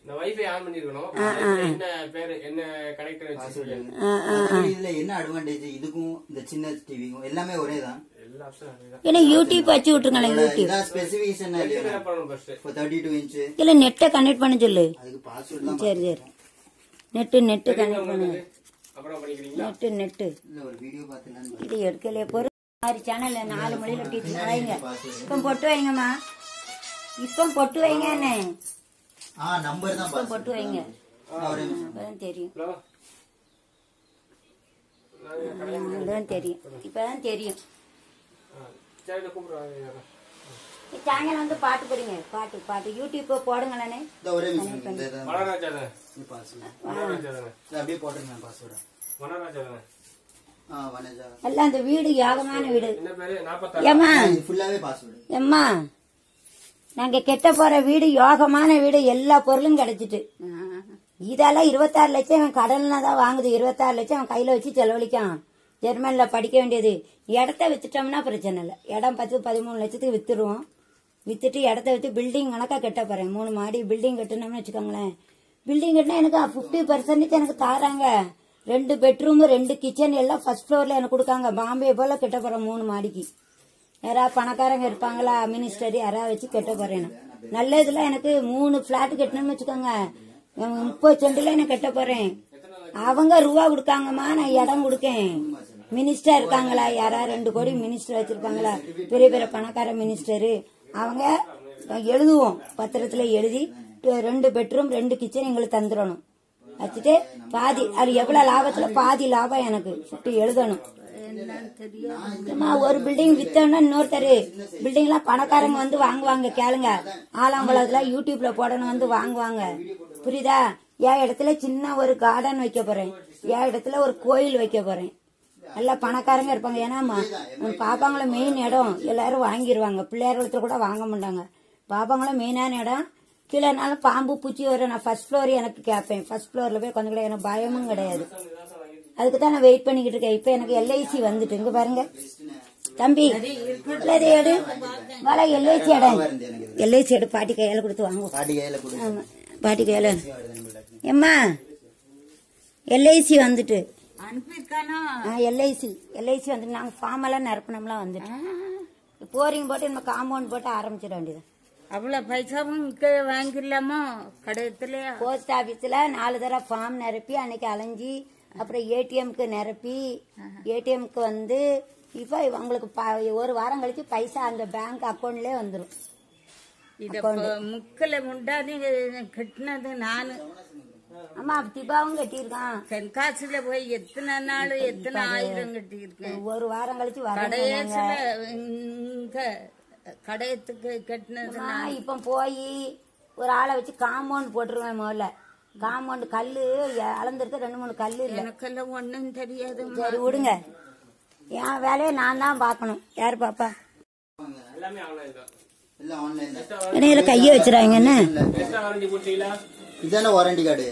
இதுல என்ன அட்வான்டேஜ்? இதுக்கும் இந்த சின்ன டிவிக்கும் எல்லாமே ஒரே தான். ஏன்னா யூடியூப் வச்சு விட்டுருங்களேன். யூடியூப் ஸ்பெசிஃபிகேஷன் 32 இன்ச் இல்ல நெட்டை கனெக்ட் பண்ண சொல்லு. அதுக்கு பாஸ்வேர்ட் தான். சரி நெட்டு கனெக்ட் பண்ணுங்க. நெட்டு இல்ல ஒரு வீடியோ பார்த்தேன். இது எடுக்கலையே பொறு. மாதிரி சேனல்ல 4 மொழியில டீச்சர் வைங்க. இப்ப பொட்டு வைங்கம்மா. இப்ப பொட்டு வைங்க. என்ன நம்பர் தான் பாஸ். பொட்டு வைங்க. இப்பதான் தெரியும். இப்பதான் தெரியும். சாயங்காலம் வந்து பாட்டு போடுங்க. பாட்டு யூடியூப் போடுங்களே. எல்லாம் அந்த வீடு யாகமான வீடு. எம்மா நாங்க கெட்ட போற வீடு யோகமான வீடு. எல்லா பொருளும் கிடைச்சிட்டு. இதெல்லாம் 26 லட்சம் அவன் கடல்ல தான் வாங்குது. 26 லட்சம் அவன் கையில வச்சு செலவழிக்கான். ஜெர்மன்ல படிக்க வேண்டியது. இடத்த வித்துட்டோம்னா பிரச்சனை இல்லை. இடம் 10-13 லட்சத்துக்கு வித்துருவோம். வித்துட்டு இடத்த வித்து பில்டிங் கணக்கா கட்ட போறேன். 3 மாடி பில்டிங் கட்டணும்னு வச்சுக்கோங்களேன். பில்டிங் கட்டினா எனக்கு 50% எனக்கு தாராங்க. 2 பெட்ரூம் 2 கிச்சன் எல்லாம் ஃபர்ஸ்ட் ஃப்ளோர்ல எனக்கு கொடுக்காங்க. பாம்பே போல கட்ட போறேன் 3 மாடிக்கு. யாராவது பணக்காரங்க இருப்பாங்களா மினிஸ்டர் யாராவது வச்சு கட்ட போறேன். நல்ல இதுல எனக்கு 3 பிளாட் கட்டணும்னு வச்சுக்கோங்க. 30 சென்ட்ல நான் கட்ட போறேன். அவங்க ரூபா கொடுக்காங்கம்மா. நான் இடம் கொடுக்கேன். மினிஸ்டர் இருக்காங்களா யாராவது 2 கோடி மினிஸ்டர் வச்சிருப்பாங்களா பெரிய பெரிய பணக்கார மினிஸ்டர். அவங்க எழுதுவோம் பத்திரத்துல எழுதி 2 பெட்ரூம் 2 கிச்சன் எங்களுக்கு தந்துடணும். வச்சுட்டு பாதி அது எவ்வளவு லாபத்துல பாதி லாபம் எனக்கு எழுதணும். ஒரு பில்டிங் வித்தோம்னா இன்னொருத்தரு பில்டிங் எல்லாம் பணக்காரங்க வந்து வாங்குவாங்க. கேளுங்க. ஆலங்குளத்துல யூடியூப்ல போடணும் வந்து வாங்குவாங்க. புரியுதா? என் இடத்துல சின்ன ஒரு கார்டன் வைக்க போறேன். என் இடத்துல ஒரு கோயில் வைக்க போறேன். நல்லா பணக்காரங்க இருப்பாங்க. ஏன்னா பாப்பாங்கள மெயின் இடம் எல்லாரும் வாங்கிடுவாங்க. பிள்ளையார் கூட வாங்க மாட்டாங்க. பாப்பாங்கள மெயினான இடம். கீழேனாலும் பாம்பு பூச்சி வரும். நான் ஃபர்ஸ்ட் ஃப்ளோர் எனக்கு கேட்பேன். ஃபர்ஸ்ட் ஃப்ளோர்ல போய் கொஞ்சம் கிடையாது. எனக்கு பயமும் கிடையாது. அதுக்கு தான் நான் வெயிட் பண்ணிக்கிட்டு இருக்கேன். இப்ப எனக்கு எல்ஐசி வந்துட்டு. இங்க பாருங்க தம்பி. எடு வர எல்ஐசி இடம். எல்ஐசி எடு. பாட்டி கையால கொடுத்து வாங்க. பாட்டி கையால. எம்மா எல்ஐசி வந்துட்டு எல்ஐசி வந்துட்டு நாங்க ஃபார்ம் எல்லாம் நிரப்பணம்லாம் வந்துட்டு போரிங் போட்டு நம்ம காம்பவுண்ட் போட்டு ஆரம்பிச்சிட வேண்டியது. அவ்வளவு பைசாவும் வாங்கிடலாமோ? கடையத்துல போஸ்ட் ஆபீஸ்ல 4 தடவை ஃபார்ம் நிரப்பி அன்னைக்கு அலைஞ்சி அப்புறம் ஏடிஎம்க்கு நிரப்பி ஏடிஎம்க்கு வந்து இப்ப உங்களுக்கு 1 வாரம் கழிச்சு பைசா அந்த பேங்க் அக்கௌண்ட்லயே வந்துடும். முக்கல முண்டாதி கட்டினது நானு. ஆமா திபாவும் கட்டியிருக்கான். தென்காசில போய் எத்தனை நாள் எத்தனை ஆயிரம் கட்டியிருக்கேன். 1 வாரம் கழிச்சு கடையத்துக்கு கட்டினது. இப்ப போய் ஒரு ஆளை வச்சு காம்பவுண்ட் போட்டுருவேன். முதல்ல காம்பவுண்ட் கல்லு அளந்துருக்கு 2-3 கல்லு இல்ல. எனக்கெல்லாம் ஒன்றும் தெரியாது. சரி விடுங்க, என் வேலையை நான் தான் பார்க்கணும். யாரு பாப்பா? இடையில கைய வச்சுறாங்கன்னு. இதான warranty card.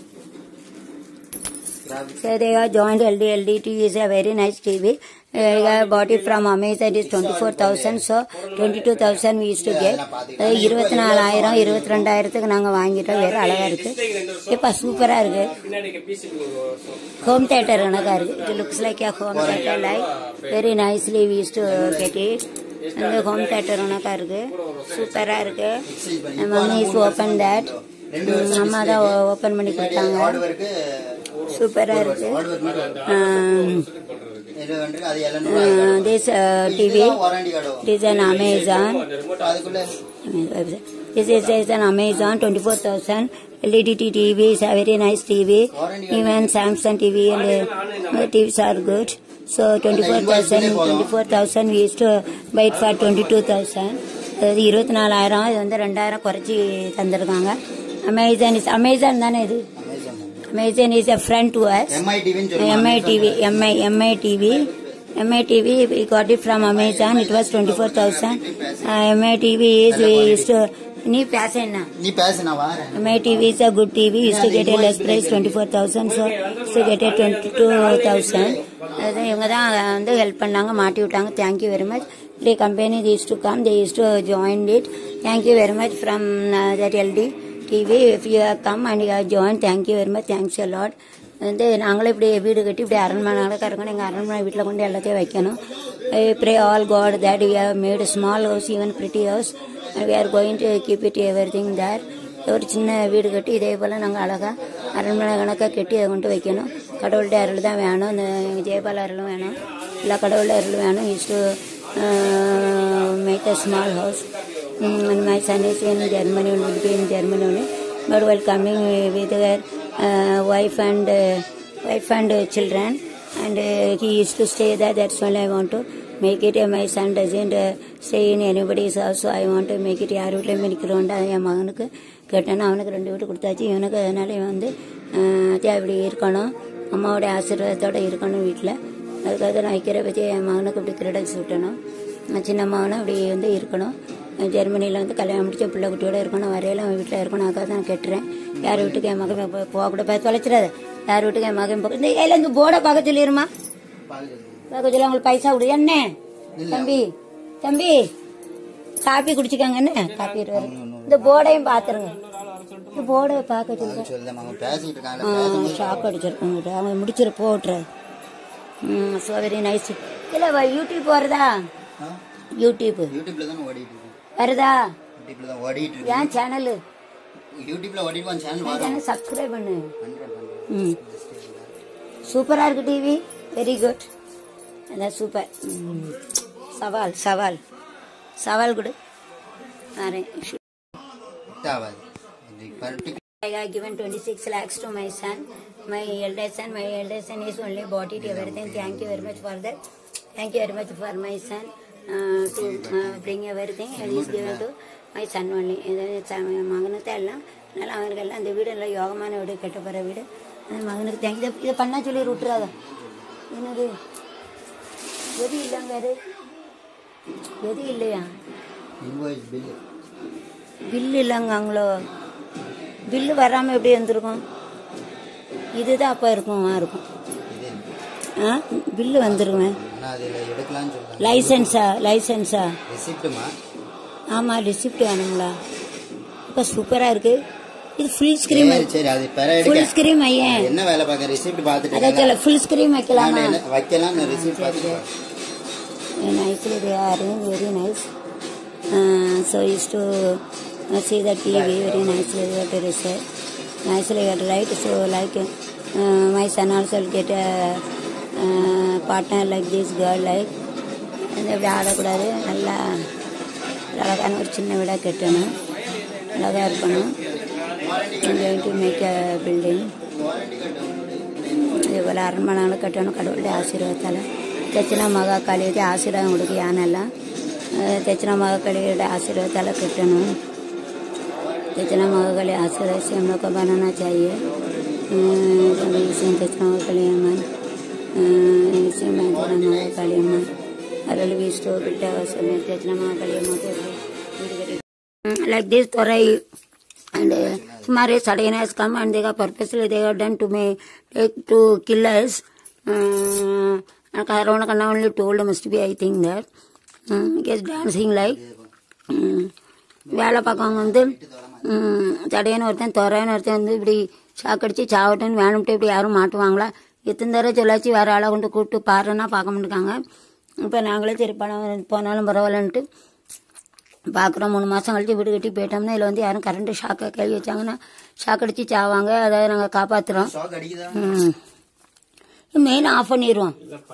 So they are joined LD TV is a very nice TV. I bought it from Amazon. It is 24,000. So 22,000 we used to get. 24,000 22,000 நாங்க வாங்கிட்டோம். வேற அழகா இருக்கு. இப்ப சூப்பரா இருக்கு. Home theater கணக்கா இருக்கு. It looks like a home theater like very nicely we used to get it. And the home theater கணக்கா இருக்கு. சூப்பரா இருக்கு. Mommy is open that. அம்மா தான் ஓபன் பண்ணி கொடுத்தாங்க. சூப்பரா இருக்கு. This TV is an Amazon. This is an Amazon 24,000 LED TV. Is a very nice TV. Even Samsung TV and TVs are good. So 24,000 we used to buy it for 22,000. 24,000 இது வந்து 2,000 குறைச்சி தந்திருக்காங்க. Amazon தானே இது? Amazon is a friend to us. MI TV, we got it from Amazon. It was 24,000. MI TV is we used to. நீ பேசனா MI TV is a good TV. Used to get a less price 24,000. So used to get a 22,000. அது இவங்க தான் வந்து help பண்ணாங்க, மாட்டி விட்டாங்க. Thank you very much. The company they used to come. They used to join it. Thank you very much from that LD TV. If you have come and you have joined, thank you very much. Thanks a lot. வந்து நாங்களே இப்படி வீடு கட்டி இப்படி அரண்மனை இருக்கணும். எங்கள் அரண்மனை வீட்டில் கொண்டு எல்லாத்தையும் வைக்கணும். I pray all God that we have made a small house, even pretty house, and we are going to keep it everything there. ஒரு சின்ன வீடு கட்டி இதே போல் நாங்கள் அழகாக அரண்மனை கணக்காக கட்டி அதை கொண்டு வைக்கணும். கடவுள்கிட்ட அருள் தான் வேணும். இந்த ஜெயபால அருளும் வேணும். எல்லா கடவுள்கிட்ட அருள் வேணும். Used to make a small house. And my son is in Germany, will be in Germany only. But while coming with her wife and children, and he used to stay there. That's why I want to make it. My son doesn't stay in anybody's house, so I want to make it. யார் வீட்டில் மினிக்கிறோண்டா என் மகனுக்கு கேட்டேன்னா அவனுக்கு 2 வீட்டு கொடுத்தாச்சு. இவனுக்கு அதனால இவன் வந்து இப்படி இருக்கணும், அம்மாவோடைய ஆசீர்வாதத்தோடு இருக்கணும் வீட்டில். அதுக்காக நான் வைக்கிற பற்றி என் மகனுக்கு இப்படி கிரெடிட்ஸ் விட்டணும். சின்ன மகனும் இப்படி வந்து இருக்கணும். ஜெர்மனியில் வந்து கல்யாணம் முடிச்ச பிள்ளை குட்டியோட இருக்கணும். வரையில அவன் வீட்டில் இருக்கணும். அதுக்காக தான் நான் கேட்டுறேன். யார் வீட்டுக்கு என் மகன் போகக்கூட தொலைச்சிடாத. யார் வீட்டுக்கு என் மகன் போக இந்த ஏல இந்த போர்டை பார்க்க சொல்லிடுமா? பார்க்க சொல்லி அவங்களுக்கு பைசா விடு. என்ன தம்பி காப்பி குடிச்சுக்காங்க. என்ன காப்பி இந்த போர்டையும் பாத்துருங்க. இந்த போர்டை பார்க்க சொல்லி ஷாக் அடிச்சிருக்காங்க. அவங்க முடிச்சிரு போட்டுற. So very nice. இல்லை யூடியூப் வருதா? யூடியூப் வருதா? ஏன் சேனல் சப்ஸ்கிரைப் பண்ணு. சூப்பரா இருக்கு டிவி. Very good. அதான் சூப்பர். சவால் குடு. I have given 26 lakhs to my son. My eldest son is only bought it everything. Thank you very much for that. Thank you very much for my son to bring everything. And he is given to my son only. மகனுக்கு எல்லாம் அதனால அவனுக்கெல்லாம் அந்த வீடு எல்லாம் யோகமான வீடு, கெட்ட போகிற வீடு. அந்த மகனுக்கு தேங்க்யூ. இதை பண்ணா சொல்லி விட்டுறாத. என்னது எது இல்லைங்க? எது இல்லையா? பில்லு இல்லைங்க. அவங்களோ பில்லு வராமல் எப்படி வந்துருக்கும்? இதுதான் அப்போ இருக்கும். பில்லு வந்துருவேன். லைசன்ஸா? ஆமா, ரிசிப்ட் வேணுங்களா? இப்போ சூப்பரா இருக்கு. இது ஃபுல் ஸ்கிரீன். ஃபுல் ஸ்கிரீன் ஐயன் என்ன வேலை பார்க்க? ரிசிப்ட் பார்த்துட்டு அத ஃபுல் ஸ்கிரீன் வைக்கலாமா? வைக்கலாம். ரிசிப்ட் பார்த்துட்டு nicely they are very nice. So used to see the TV very nicely. What to say? Nicely got right. So like my son also will get a partner like this girl like. And இப்படி ஆடக்கூடாது. நல்லா அழகான ஒரு சின்ன வீடாக கட்டணும். அழகாக இருக்கணும். going to make a building. இதே போல் அரண்மனைகளை கட்டணும் கடவுளுடைய ஆசீர்வாதத்தால். தெச்சினா மகாகாளியோட ஆசீர்வாதம் கொடுக்கு யானெல்லாம். தெச்சினா மகாகாளியோட ஆசீர்வாதத்தால் கட்டணும். तेजना मगा के लिए आशा से हम लोग को बनाना चाहिए तेजना मगा के लिए मन इसमें तेजना मगा के लिए मन अरल भी स्टोर बिल्टा उसमें तेजना मगा के लिए मोटे like this Torai and हमारे Saturday has come and they are purposely they are done to me to kill us and Karona Kana only told must be I think that is dancing like வேலை பார்க்கவங்க வந்து தடையன்னு ஒருத்தன் துறைன்னு ஒருத்தன் வந்து இப்படி சாக்கடிச்சு சாவட்டுன்னு வேணும்ட்டு இப்படி யாரும் மாட்டுவாங்களா எத்தனை தடவை சொல்லாச்சு வேறு ஆளை கொண்டு கூப்பிட்டு பாருன்னா பார்க்க மாட்டேங்காங்க இப்போ நாங்களே சரி பணம் போனாலும் பரவாயில்லன்ட்டு பார்க்குறோம் 3 மாதம் கழிச்சு வீடு கட்டி போயிட்டோம்னா இதில் வந்து யாரும் கரண்ட்டு ஷாக்கை கழுவி வச்சாங்கன்னா ஷாக்கடிச்சு சாவாங்க அதாவது நாங்கள் காப்பாற்றுறோம் மெயின் ஆஃப் பண்ணிடுவோம்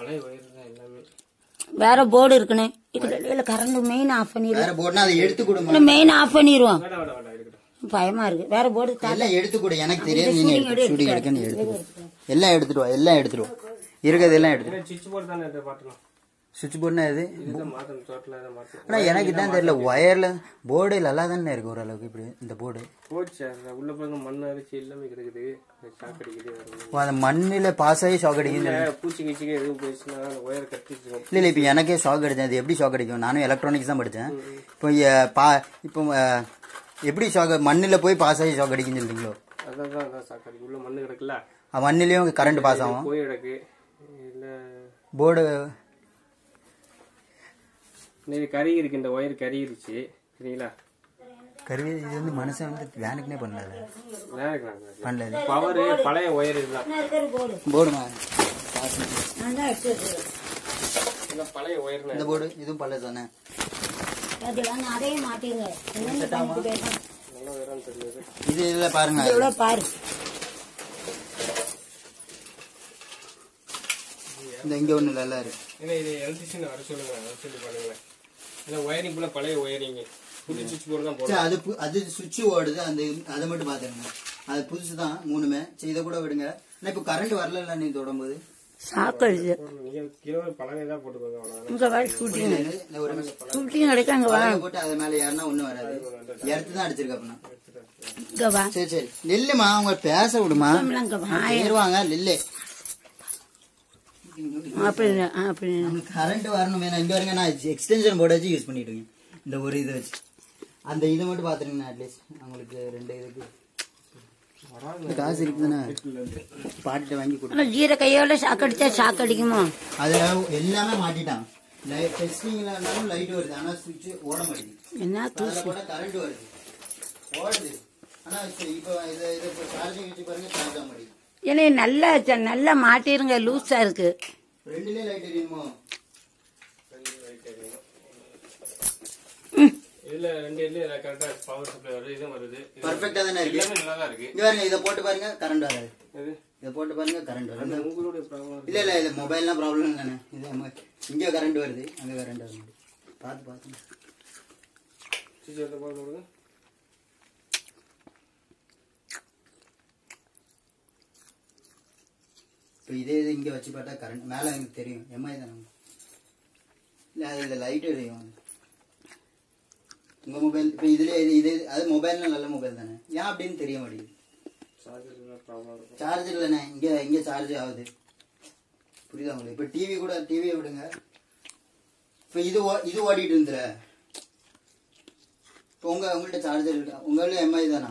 வேற போர்டு இருக்குண்ணே இல்லை கரண்ட் மெயின் ஆஃப் பண்ணிடுவோம் மெயின் ஆஃப் பண்ணிடுவோம் பயமா இருக்கு வேற போர்டு எடுத்து கூட எனக்கு தெரியாது எல்லாம் எடுத்துட்டு எல்லாம் எடுத்துட்டு இருக்கிறது எல்லாம் எடுத்துட்டு சுவிட்ச் போர்டுனா இது ஆனா எனக்கு தான் தெரியல ஒயர்ல போர்டு நல்லா தானே இருக்கு ஓரளவுக்கு இப்படி இந்த போர்டு உள்ள பாருங்க மண் அரிச்சு எல்லாமே கிடக்குது ஷாக் அடிக்குது அந்த மண்ணில பாஸ் ஆகி ஷாக் அடிக்குது பூச்சி கிச்சிக்கு எதுவும் போயிடுச்சுன்னா ஒயர் கட்டிச்சிடும் இல்ல இப்ப எனக்கே ஷாக் அடிச்சேன் அது எப்படி ஷாக் அடிக்கும் நானும் எலக்ட்ரானிக்ஸ் தான் படிச்சேன் இப்போ எப்படி ஷாக் மண்ணில போய் பாஸ் ஆகி ஷாக் அடிக்குன்னு சொல்றீங்களோ அதான் ஷாக் அடிக்கும் உள்ள மண்ணு கிடக்குல்ல மண்ணிலயும் கரண்ட் பாஸ் ஆகும் போய் கிடக்கு இல்ல போர்டு கருகி இருக்கு இந்த ஒயர் கருகிருச்சு சரிங்களா கருவி இது வந்து மனுஷன் வந்து வேனுக்குனே பண்ணல பவர் பழைய ஒயர் இதுதான் போர்டுமா பழைய ஒயர் இந்த போர்டு இதுவும் பழைய தானே இது இதுல பாருங்க பாரு இந்த இங்க ஒண்ணு நல்லா இருக்கு இது எலக்ட்ரிஷியன் வர சொல்லுங்க சொல்லி பண்ணுங்களேன் இல்ல ஒயரிங் கூட பழைய ஒயரிங் புது சுவிட்ச் போர்டு தான் போடுறோம் அது சுவிட்ச் ஓடுது அந்த அதை மட்டும் பாத்துக்கங்க அது புதுசு தான் 3மே இதை கூட விடுங்க ஆனா இப்ப கரண்ட் வரல நீ தொடும்போது சாக்கடிச்சு நீங்க கிலோ பழங்க தான் போட்டுக்கோங்க அவ்வளவுதான் இங்க வா ஷூட்டிங் நடக்காங்க வா போட்டு அது மேல ஏறினா ஒண்ணும் வராது எடுத்து தான் அடிச்சிருக்க அப்படின்னா இங்க வா சரி நெல்லுமா அவங்க பேச விடுமா ஏறுவாங்க நெல்லு கரண்ட் வரணும் இங்க வருங்க நான் எக்ஸ்டென்ஷன் போர்டு வச்சு யூஸ் பண்ணிட்டு இருக்கேன் இந்த ஒரு இதை வச்சு அந்த இதை மட்டும் பாத்துருங்க அட்லீஸ்ட் அவங்களுக்கு 2 இதுக்கு காசு இருக்குதுன்னா பாட்டுட்டு வாங்கி கொடுத்து ஜீர கையோட ஷாக் அடிச்சா ஷாக் அடிக்குமா அதுல எல்லாமே மாட்டிட்டான் டெஸ்டிங்ல இருந்தாலும் லைட் வருது ஆனா சுவிட்ச் ஓட மாட்டேங்குது என்ன கூட கரண்ட் வருது ஓடுது ஆனா இப்போ இதை சார்ஜிங் வச்சு பாருங்க சார்ஜ் ஆக மாட்டேங்குது ஏன்னா நல்லா மாட்டிருங்க லூஸா இருக்கு 2ல லைட் எரியுமோ இதுல 2 இல்ல கரெக்ட்டா பவர் சப்ளை வருது இது வருது பெர்ஃபெக்ட்டா தான இருக்கு எல்லாமே நல்லா தான் இருக்கு இங்க பாருங்க இத போட்டு பாருங்க கரண்ட் வராது இது இத போட்டு பாருங்க கரண்ட் வராது உங்களுடைய ப்ராப்ளம் இல்ல இது மொபைல்னா ப்ராப்ளம் இல்லனே இது இங்க கரண்ட் வருது அங்க கரண்ட் வருது பாத்து சிஜே போடுங்க இப்போ இதே இங்கே வச்சு பார்த்தா கரண்ட் மேலே எனக்கு தெரியும் எம்ஐ தானே இல்லை அதில் லைட் எரியும் உங்கள் மொபைல் இப்போ இதில் இது அது மொபைல்னா நல்ல மொபைல் தானே ஏன் அப்படின்னு தெரிய மாட்டேங்குது சார்ஜ் இல்லைண்ணே இங்கே சார்ஜ் ஆகுது புரியுதா உங்களுக்கு இப்போ டிவி கூட டிவியை விடுங்க இப்போ இது ஓடிட்டு இருந்துற இப்போ உங்கள்கிட்ட சார்ஜர் இருக்கா உங்கள எம்ஐ தானா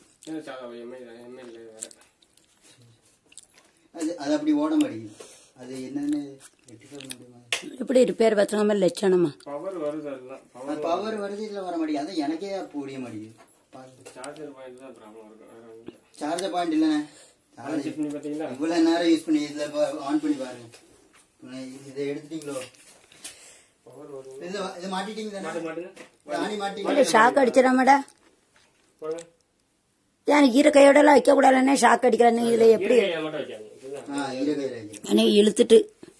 அது அப்படி ஓட மாட்டேங்குது அது என்னன்னு எப்படி ரிப்பேர் வச்சாம லட்சணமா பவர் வருது அதுதான் பவர் வருது இதுல வர மாட்டேங்குது அது எனக்கே புரிய மாட்டேங்குது சார்ஜர் பாயிண்ட் தான் ப்ராப்ளம் இருக்கு சார்ஜர் பாயிண்ட் இல்லைண்ணே பாத்தீங்களா இவ்வளவு நேரம் யூஸ் பண்ணி இதுல ஆன் பண்ணி பாருங்க இதை எடுத்துட்டீங்களோ பவர் வருது இது மாட்டிட்டீங்க தானே மாட்டிட்டீங்க ஷாக் அடிச்சிடாமடா ஏன் ஈர கையோட எல்லாம் வைக்க கூடாதுன்னு ஷாக் அடிக்கிறாங்க இதுல எப்படி இழுத்துட்டு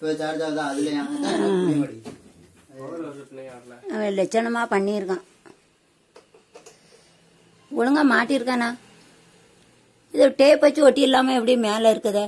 அவன் லட்சணமா பண்ணியிருக்கான் ஒழுங்கா மாட்டிருக்கானா இது டேப் வச்சு ஒட்டி இல்லாம எப்படி மேல இருக்குதே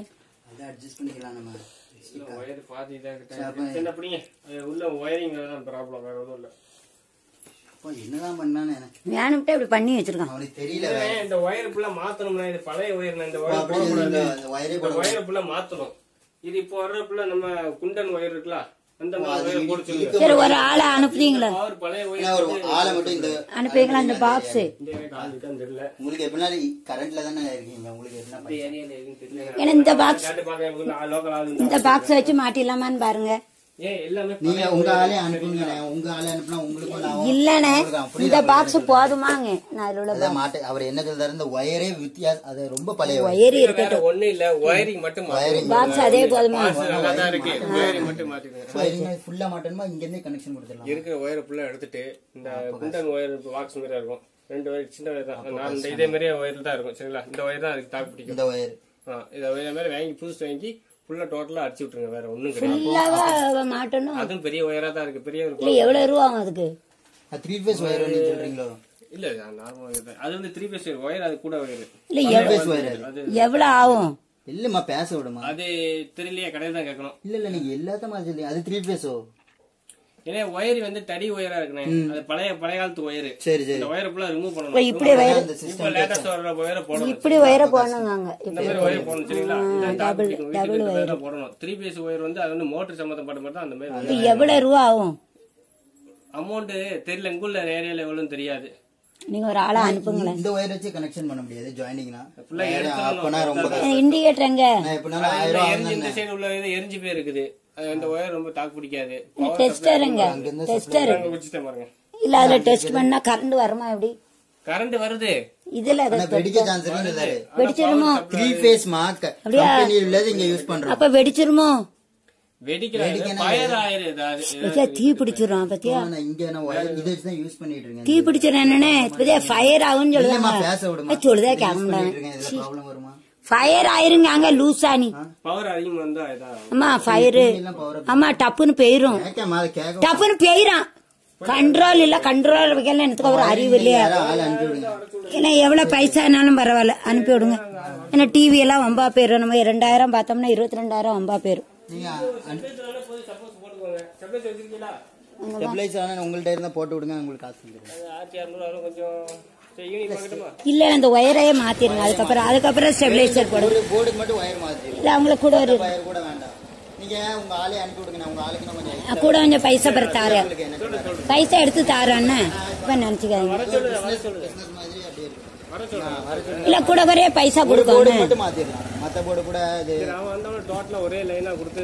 என்னதான் பண்ணானே வேணும்ட்டு இப்படி பண்ணி வச்சிருக்கான். அவனுக்கு தெரியல. இந்த ஒயர் ஃபுல்லா மாத்தணும்னா இது பழைய ஒயர். இந்த ஒயர் போடக்கூடாது. இந்த ஒயரை ஃபுல்லா மாத்தணும். இது இப்போ வர்ற ஃபுல்லா நம்ம குண்டன் ஒயர் இருக்குல்ல அந்த மாதிரி ஒயர் போட்டு சொல்லுங்க. சரி ஒரு ஆளை அனுப்புறீங்களா? பழைய ஒயர் ஒரு ஆளை மட்டும் இந்த அனுப்புவீங்களா? இந்த பாக்ஸ் தெரியல உங்களுக்கு எப்படின்னா கரண்ட்ல தானே இருக்கீங்க. உங்களுக்கு என்ன ஏரியால இருக்குன்னு தெரியல. ஏன்னா இந்த பாக்ஸ் லோக்கல் ஆளு இந்த பாக்ஸ் வச்சு மாட்டிடலாமான்னு பாருங்க. ஏன் எல்லாமே நீங்க உங்க ஆளே அனுப்புங்க. உங்க ஆளே அனுப்புனா உங்களுக்கு இல்லனே இந்த பாக்ஸ் போதுமாங்க. நான் அதுல உள்ள மாட்டே அவர் என்ன சொல்றாரு, இந்த ஒயரே வித்தியாசம், அது ரொம்ப பழைய ஒயர் இருக்கட்டும். ஒண்ணு இல்ல ஒயரிங் மட்டும் பாக்ஸ் அதே போதுமா? நல்லாதான் இருக்கு. ஒயரிங் மட்டும் மாத்திடுங்க. ஒயரிங் ஃபுல்லா மாட்டணுமா? இங்க இருந்தே கனெக்ஷன் கொடுத்துடலாம். இருக்கிற ஒயரை ஃபுல்லா எடுத்துட்டு இந்த குண்டன் ஒயர் பாக்ஸ் மாதிரி இருக்கும். 2 ஒயர் சின்ன ஒயர் தான். நான் இதே மாதிரியே ஒயர் தான் இருக்கும். சரிங்களா? இந்த ஒயர் தான் அதுக்கு தாக்கு பிடிக்கும். இந்த ஒயர் இதை ஒயர் மாதிரி வாங்கி புதுசு வாங்கி ஃபுல்லா டோட்டலா அடிச்சு விட்டுருங்க. வேற ஒண்ணும் கிடையாது. ஃபுல்லாவா மாட்டணும்? அதுவும் பெரிய ஒயரா தான் இருக்கு. பெரிய இல்ல எவ்வளவு ரூபா ஆகும் அதுக்கு? 3 ஃபேஸ் ஒயர் சொல்றீங்களோ? இல்ல நார்மல் ஒயர் தான். அது வந்து 3 ஃபேஸ் ஒயர். அது கூட ஒயர் இல்ல எவ்வளவு ஆகும்? இல்லம்மா பேச விடுமா? அது தெரியலையே, கடையில தான் கேட்கணும். இல்ல நீங்க எல்லாத்தமா சொல்லி அது 3 ஃபேஸோ? ஏன்னா ஒயர் வந்து தடி ஒயரா இருக்குண்ணே. அது பழைய காலத்து ஒயர். சரி சரி. இந்த ஒயர் ஃபுல்லா ரிமூவ் பண்ணணும். இப்படி வயர் இப்ப லேட்டஸ்ட் வர ஒயரை போடணும். இப்படி வயரை போடணுங்க. இந்த மாதிரி ஒயர் போடணும். சரிங்களா? டபுள் ஒயர் போடணும். 3 ஃபேஸ் ஒயர் வந்து அது வந்து மோட்டர் சம்பந்தப்பட்ட மட்டும் தான் அந்த மாதிரி. எவ்வளவு ரூபா ஆகும்? அமௌண்ட் தெரியல. எங்குள்ள ஏரியால எவ்வளவு தெரியாது. நீங்க ஒரு ஆளா அனுப்புங்களேன். இந்த ஒயர் வச்சு கனெக்ஷன் பண்ண முடியாது. ஜாயினிங்னா ஃபுல்லா அப்பனா ரொம்ப இண்டிகேட்டர் எங்க? நான் எப்பனால 1000 எரிஞ்சு இந்த சைடு உள்ள எரிஞ்சு போய் இருக்குது. அந்த ஒயர் ரொம்ப தாக்கு பிடிக்காது. டெஸ்டர் எங்க? டெஸ்டர் வச்சுட்டேன் பாருங்க. இல்ல அதுல டெஸ்ட் பண்ணா கரண்ட் வருமா? எப்படி கரண்ட் வருது? இதுல வெடிக்க சான்ஸ் இருக்கு. வெடிச்சிருமோ? 3 ஃபேஸ் மார்க் கம்பெனி உள்ளது இங்க யூஸ் பண்றோம். அப்ப வெடிச்சிருமோ? வெடிக்கிறது ஃபயர் ஆயிருது. தீ பிடிச்சிரும். பத்தியா இங்க நான் ஒயர் இத வச்சு தான் யூஸ் பண்ணிட்டு இருக்கேன். தீ பிடிச்சிரும் என்னன்னு பத்தியா? ஃபயர் ஆகும்னு பேச சொல்லுவாங்க. விடுமா? சொல்லுதா கேட்க இதுல ப்ராப்ளம் வருமா? ஃபயர் ஆயிருங்க அங்க லூசானி. பவர் அதிகமா இருந்தா இதா. அம்மா ஃபயர் ஆமா டப்புன்னு பெயிரும். கேட்காம அத கேட்க டப்புன்னு பெயிரான். கண்ட்ரோல் இல்ல. கண்ட்ரோல் வைக்கல எனக்கு ஒரு அறிவு இல்லையா? ஆள அனுப்பி விடுங்க. ஏன்னா எவ்வளவு பைசானாலும் பரவாயில்ல அனுப்பி விடுங்க. ஏன்னா டிவி எல்லாம் வம்பா போயிரும். நம்ம 2000 பார்த்தோம்னா 22,000 வம்பா போயிரும். நீங்க சப்போஸ் போட்டுக்கோங்க. சப்போஸ் வச்சிருக்கீங்களா? ஸ்டெபிலைசர் ஆனா உங்கள்ட்ட இருந்தா போட்டு விடுங்க. உங்களுக்கு காசு வந்துரும். 1600 கொஞ்சம் ஈவினிங் பார்க்கட்டுமா? இல்ல அந்த ஒயரையே மாத்திருங்க. அதுக்கப்புறம் ஸ்டெபிலைசர் போடுங்க. ஒரு போர்டுக்கு மட்டும் ஒயர் மாத்தி. இல்ல அவங்களுக்கு கூட ஒரு ஒயர் கூட வேண்டாம். நீங்க உங்க ஆளே அனுப்பி விடுங்க. நான் உங்க ஆளுக்கு நான் கொஞ்சம் கூட கொஞ்சம் பைசா பெற தாரு. பைசா எடுத்து தாரன்னு இப்ப நினைச்சுக்காதீங்க. பிசினஸ் மாதிரி அப்படியே இருக்கு. இல்ல கூட வரைய பைசா போர்டு கொடுக்கணும். மட்டும் மாத்திரலாம். மத்த போர்டு கூட இது அவன் வந்தவன டோட்டலா ஒரே லைனா கொடுத்து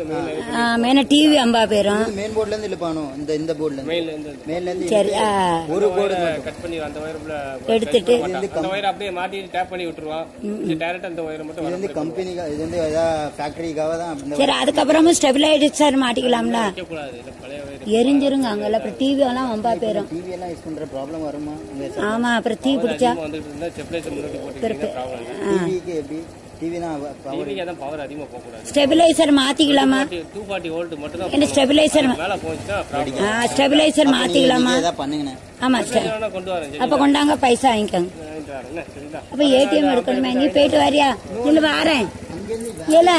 மேல டிவி அம்பா போயிரும். மெயின் போர்டுல இருந்து இழுப்பானோ? இந்த போர்டுல இருந்து மேல இருந்து சரி ஒரு போர்டு கட் பண்ணி அந்த ஒயர் எடுத்துட்டு அந்த ஒயர் அப்படியே மாட்டி டேப் பண்ணி விட்டுருவான். இது டைரக்ட் அந்த ஒயர் மட்டும் இது வந்து கம்பெனிக்கு இது வந்து ஏதா ஃபேக்டரிக்காக தான் அப்படி. சரி அதுக்கப்புறமும் ஸ்டெபிலைசர் மாட்டிக்கலாம்ல? வைக்க கூடாது. இது பழைய ஒயர் எரிஞ்சிருங்க அங்கெல்லாம். அப்புறம் டிவி எல்லாம் வம்பா போயிரும். டிவி எல்லாம் யூஸ் பண்ற ப்ராப்ளம் வருமா? ஆமா அப்புறம் தீ பிடிச்சா வந்துட்டு இருந்தா ஸ்டெபிலைசர் முன்னாடி போட்டுக்கிட்டீங்கன்னா ப்ராப்ளம் இல்ல. டிவிக்கு எப்படி? டிவி தான் டிவிக்கு அதான் பவர் அதிகமா போக கூடாது. ஸ்டெபிலைசர் மாத்திக்கலாமா? 240 வோல்ட் மட்டும் தான். என்ன ஸ்டெபிலைசர் மேல போச்சுன்னா ப்ராப்ளம். ஸ்டெபிலைசர் மாத்திக்கலாமா? ஏதா பண்ணுங்க. ஆமா கொண்டு வரேன். அப்ப கொண்டாங்க பைசா வாங்கிக்கோங்க. சரிங்களா? அப்ப ஏடிஎம் எடுக்கணுமே. நீ போயிட்டு வரியா? இல்ல வாரேன். இல்ல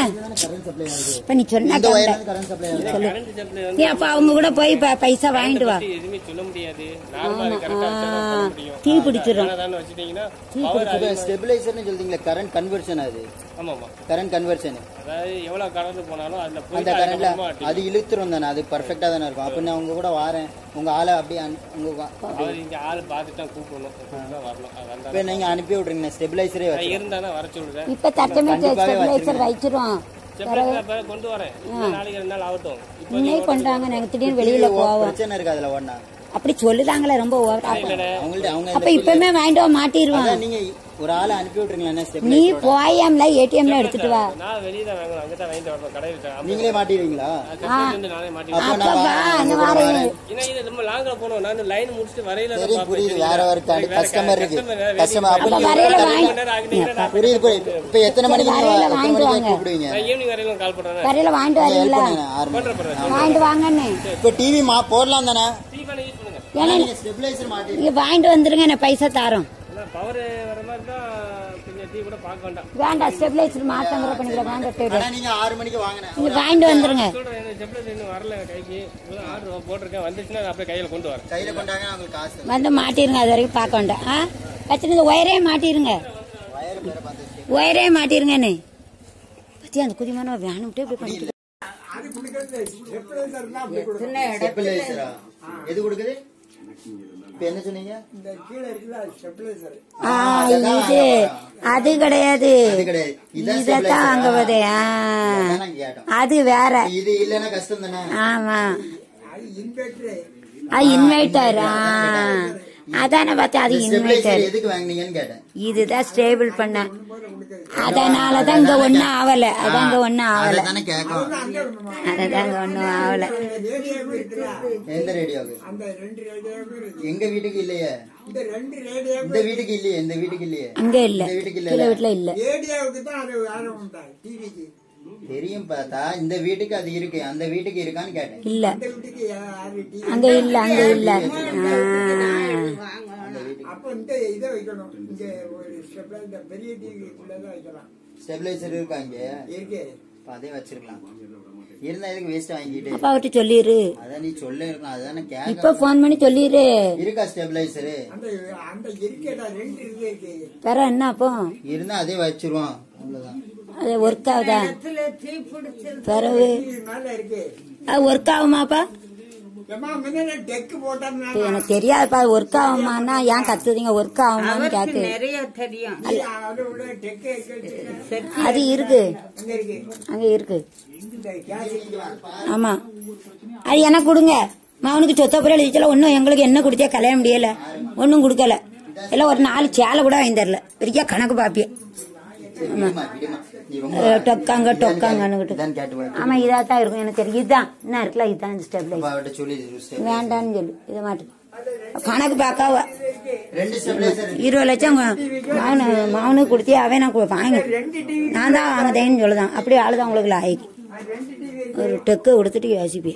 இப்ப நீ சொன்ன கரண்ட் சப்ளை கரண்ட் சப்ளை நீ அப்ப அவங்க கூட போய் பைசா வாங்கிட்டு வா. எதுவுமே சொல்ல முடியாது. நார்மலா கரெக்டா சொல்ல முடியும். தீ பிடிச்சிரும். அதான் வச்சிட்டீங்கன்னா பவர் ஸ்டெபிலைசர்னு சொல்றீங்களா? கரண்ட் கன்வர்ஷன் அது. ஆமாமா. கரண்ட் கன்வர்ஷன் அதாவது எவ்வளவு கரண்ட் போனாலும் அதுல அந்த கரண்ட்ல அது இழுத்துரும் தானே. அது பர்ஃபெக்ட்டா தானே இருக்கும். அப்ப நான் உங்க கூட வாரேன். உங்க ஆளை அப்படியே உங்க அவர் இங்க ஆள் பார்த்துட்டு தான் கூப்பிடணும். வரணும். இப்ப நீங்க அனுப்பி விடுறீங்க. ஸ்டெபிலைசரே இருந்தானா வர சொல்லுங்க. இப்ப தட்டமே ஸ்டெபிலைசர் வச்சிரும். கொண்டு வரேன். நாளைக்கு 2 நாள் ஆகட்டும். இன்னைக்கு கொண்டாங்க. நாங்க திடீர்னு வெளியில போவோம். பிரச்சனை இருக்கு அதுல ஒண்ணா. அப்படி சொல்லுதாங்களே ரொம்ப அவங்க அப்ப இப்பமே வாங்கிட்டு மாட்டிடுவான். நீங்க ஒரு ஆளை அனுப்பி விட்டுருங்களா? நீ போயாம்ல ஏடிஎம்ல எடுத்துட்டு வா. நான் வெளியில வாங்கணும். அங்கதான் வாங்கிட்டு வரணும். கடையில நீங்களே மாட்டிடுவீங்களா? நானே மாட்டிடுவேன். இது ரொம்ப லாங்கா போனோம். நான் லைன் முடிச்சுட்டு வரையில புரியுது. வேற ஒரு கஸ்டமர் இருக்கு. கஸ்டமர் புரியுது. இப்ப எத்தனை மணிக்கு கூப்பிடுவீங்க? ஈவினிங் வரையில கால் பண்றேன். வரையில வாங்கிட்டு வரீங்களா? வாங்கிட்டு வாங்கன்னு. இப்ப டிவி போடலாம் தானே? நீங்க வாங்கிட்டு வந்துருங்க. நான் பைசா தாரோம். பவர் வர மாதிரி தான் கொஞ்சம் டீ கூட பார்க்க வேண்டாம். வேண்டாம், ஸ்டெபிலைசர் மாத்தங்கிற பண்ணிக்கலாம். வாங்க, ஆனா நீங்க 6 மணிக்கு வாங்கினேன். நீங்க வாங்கிட்டு வந்துருங்க. சொல்றேன், ஸ்டெபிலைசர் இன்னும் வரல கைக்கு. இப்பதான் ஆர்டர் போட்டிருக்கேன், வந்துச்சுன்னா அப்படியே கையில கொண்டு வரேன். கையில கொண்டாங்க, உங்களுக்கு காசு வந்து மாட்டிருங்க. அது வரைக்கும் பார்க்க வேண்டாம். வச்சிருந்த ஒயரே மாட்டிருங்க. வயர் பேர பார்த்து ஒயரே மாட்டிருங்கன்னு பத்தி அந்த குதிமான வேணும்ட்டே இப்படி பண்ணிட்டு ஸ்டெபிலைசரா எது கொடுக்குது? இப்ப என்ன சொன்னீங்க? இது அது கிடையாது. இதத்தான் அங்க போதே. அது வேற. இது இல்லன்னா கஷ்டம் தானே. ஆமா, இன்வெர்டர். அதான பார்த்தா அது இன்வெர்டர். எதுக்கு வாங்குனீங்கன்னு கேட்டேன். இதுதான் ஸ்டேபிள் பண்ண. அதனாலதான் இங்க ஒண்ணும் ஆவல. அதான் இங்க ஒண்ணும் ஆவல. அதானே கேட்கும். அததான் இங்க ஒண்ணும் ஆவல. எந்த ரேடியோக்கு? எங்க வீட்டுக்கு இல்லையே. இந்த வீட்டுக்கு இல்லையே. இந்த வீட்டுக்கு இல்லையே. இங்க இல்ல. இந்த வீட்டுக்கு கீழ வீட்டுல இல்ல. தெரியும் பார்த்தா இந்த வீட்டுக்கு அது இருக்கு. அந்த வீட்டுக்கு இருக்கான்னு கேட்டேன். இல்ல, அங்க இல்ல. அங்க இல்ல. ஸ்டெபிலைசர் இருக்கா இங்க? அதே வச்சிருக்கலாம். இருந்தா எதுக்கு வேஸ்ட் வாங்கிட்டு? அப்பா அவர்கிட்ட சொல்லிரு. அதான் நீ சொல்ல இருக்கலாம். அதானே இப்ப போன் பண்ணி சொல்லிரு. இருக்கா ஸ்டெபிலைசரு? வேற என்ன அப்போ? இருந்தா அதே வச்சிருவோம். அவ்வளவுதான். அது ஒர்க் ஆகுதா? பிறகு அது ஒர்க் ஆகுமாப்பா? எனக்கு தெரியாதுப்பா. ஒர்க் ஆகுமான்னா ஏன் கத்துறீங்க? ஒர்க் ஆகுமான்னு கேக்கு. அது இருக்கு, அங்க இருக்கு. ஆமா, அது எனக்கு கொடுங்க. அவனுக்கு சொத்த பொருள் எழுதிச்சல. ஒன்னும் எங்களுக்கு என்ன குடுத்தியா கல்யாணம் முடியல. ஒன்னும் கொடுக்கல. எல்லாம் ஒரு 4 சேலை கூட வாங்கி தரல. பெரிய கணக்கு பாப்பிய. டொக்காங்க டொக்காங்கன்னு. ஆமா, இதாத்தான் இருக்கும். எனக்கு தெரியும். இதுதான் என்ன இருக்குல்ல, இதுதான் ஸ்டெபிலைசர். வேண்டான்னு சொல்லு. இதை மாட்டு கணக்கு பாக்காவ 20 லட்சம் மகனுக்கு கொடுத்தி அவன் நான் வாங்க. நான் தான் வாங்குதேன்னு சொல்லுதான். அப்படியே ஆளுதான் உங்களுக்கு லாய்க்கு. ஒரு டெக்கு கொடுத்துட்டு யோசிப்பேன்.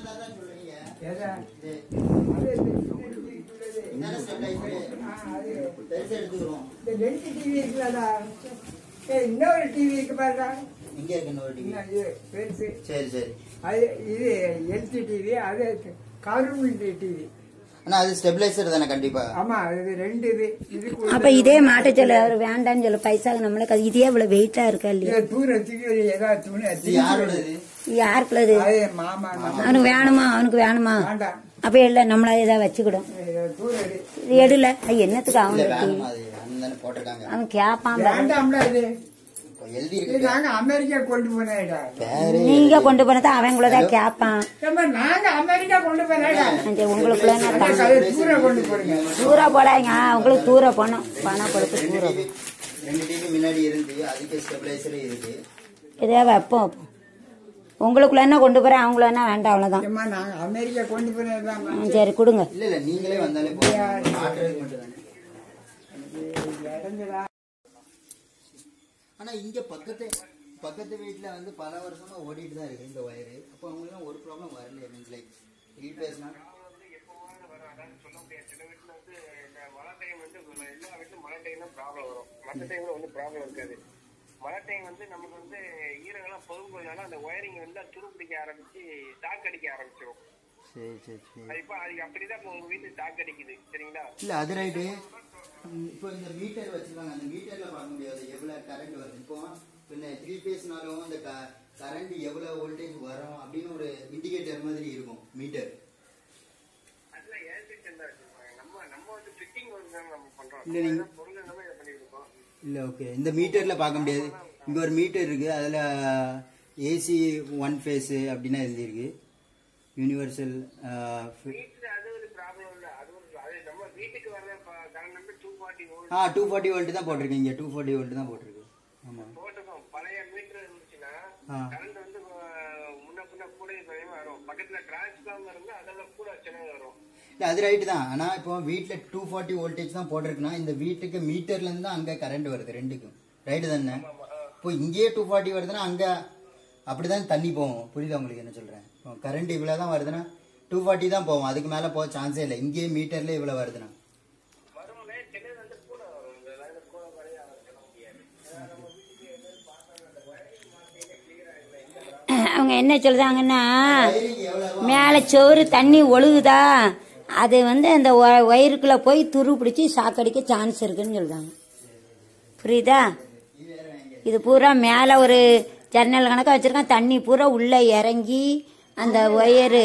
இன்னொரு டிவி இருக்கு பாருங்க. இங்க இருக்கு இன்னொரு டிவி. பெருசு. சரி சரி. அது இது எல்சி டிவி. அது கவர்மெண்ட் டிவி. ஆனா அது ஸ்டெபிலைசர் தானே கண்டிப்பா. ஆமா, அது 2 இது. அப்ப இதே மாட்ட சொல்ல. அவர் வேண்டான்னு சொல்ல. பைசா நம்மளுக்கு அது இதே இவ்வளவு வெயிட்டா இருக்கா இல்லையா? தூரத்துக்கு ஏதாவது துணி. யாரோடது? யாருக்குள்ளது? மாமா. அவனுக்கு வேணுமா? அவனுக்கு வேணுமா? அப்ப இல்ல, நம்மள ஏதாவது வச்சுக்கிடும். எடுல என்னத்துக்கு அவனுக்கு அவன் கேப்பான். அமெரிக்கா கொண்டு போனேடா. நீங்க கொண்டு போனதான் அவன் கூடதான் கேப்பான். நாங்க அமெரிக்கா கொண்டு போனேடா. உங்களுக்குள்ள கொண்டு போறீங்க. தூர போடாங்க. உங்களுக்கு தூர போனோம். பணம் கொடுத்து தூர. 2 டிவி முன்னாடி இருந்து அதுக்கு ஸ்டெபிலைசர் இருக்கு. இதே வைப்போம். உங்களுக்குள்ள என்ன கொண்டு போறேன், அவங்கள என்ன வேண்டாம். அவ்வளவுதான். நாங்க அமெரிக்கா கொண்டு போனேன். சரி கொடுங்க. இல்ல நீங்களே வந்தாலே போதும். ஆனா இங்க பக்கத்து வீட்டுல வந்து பல வருஷமா ஓடிட்டு தான் இருக்கு இந்த வயரு. அப்ப அவங்களுக்கு ஒரு ப்ராப்ளம் வரல. மீன்ஸ் லைக் ஹீட் பேஸ்னா சொல்ல முடியாது. சில வீட்டுல வந்து மழை டைம் வந்து எல்லா வீட்டுல மழை டைம் தான் ப்ராப்ளம் வரும். மற்ற டைம்ல வந்து ப்ராப்ளம் இருக்காது. மழை டைம் வந்து நமக்கு வந்து ஈரங்கள்லாம் பொதுவாக அந்த ஒயரிங் வந்து துருப்பிடிக்க ஆரம்பிச்சு டாக் அடிக்க ஆரம்பிச்சிடும். சரி சரி சரி. இப்போ அது அப்படிதான் உங்க வீட்டு டாக் அடிக்குது. சரிங்களா? இல்ல அது ரைட்டு. இப்போ இந்த மீட்டர் வச்சிருக்காங்க. அந்த மீட்டர்ல பார்க்க முடியாது எவ்வளவு கரண்ட் வருது. இப்போ இந்த 3 பேஸ்னாலும் இந்த கரண்ட் எவ்வளவு வோல்டேஜ் வரும் அப்படின்னு ஒரு இண்டிகேட்டர் மாதிரி இருக்கும் மீட்டர். அதுல நம்ம வந்து ஃபிட்டிங் வந்து நம்ம பண்றோம். இல்ல நீங்க பொருள் எல்லாமே இதை பண்ணிருக்கோம். இல்ல ஓகே. இந்த மீட்டர்ல பார்க்க முடியாது. இங்க ஒரு மீட்டர் இருக்கு. அதுல ஏசி 1 ஃபேஸ் அப்படின்னா எழுதிருக்கு. யூனிவர்சல் அது ஒரு ப்ராப்ளம் இல்ல. அது நம்ம வீட்டுக்கு வர கரண்ட் வந்து 240 வோல்ட். 240 வோல்ட் தான் போட்டிருக்கீங்க. இங்க 240 வோல்ட் தான் போட்டிருக்கு. ஆமா போட்டுக்கோம். பழைய மீட்டர் இருந்துச்சுன்னா கரண்ட் வந்து முன்ன பின்ன கூட வரும். பக்கத்துல டிரான்ஸ்ஃபார்மர் இருந்தா அதெல்லாம் கூட சின்னது வரும். இல்ல அது ரைட்டு தான். ஆனா இப்போ வீட்டுல 240 வோல்டேஜ் தான் போட்டிருக்குன்னா இந்த வீட்டுக்கு மீட்டர்ல இருந்து அங்க கரண்ட் வருது ரெண்டுக்கும். ரைட்டு தானே? இப்போ இங்கேயே 240 வருதுன்னா அங்க அப்படிதான் தண்ணி போகும். புரியுதா உங்களுக்கு என்ன சொல்றேன்? கரண்ட் இவ்வளவுதான் வருதுன்னா 240 தான் போகும். அதுக்கு மேல போக சான்ஸே இல்லை. இங்கேயே மீட்டர்ல இவ்வளவு வருதுன்னா அவங்க என்ன சொல்றாங்கன்னா மேலே சோறு தண்ணி ஒழுகுதா அது வந்து அந்த வயிறுக்குள்ள போய் துரு பிடிச்சி சாக்கடிக்க சான்ஸ் இருக்குன்னு சொல்றாங்க. புரியுதா? இது பூரா மேலே ஒரு ஜன்னல் கணக்காக வச்சிருக்கான், தண்ணி பூரா உள்ள இறங்கி அந்த ஒயரு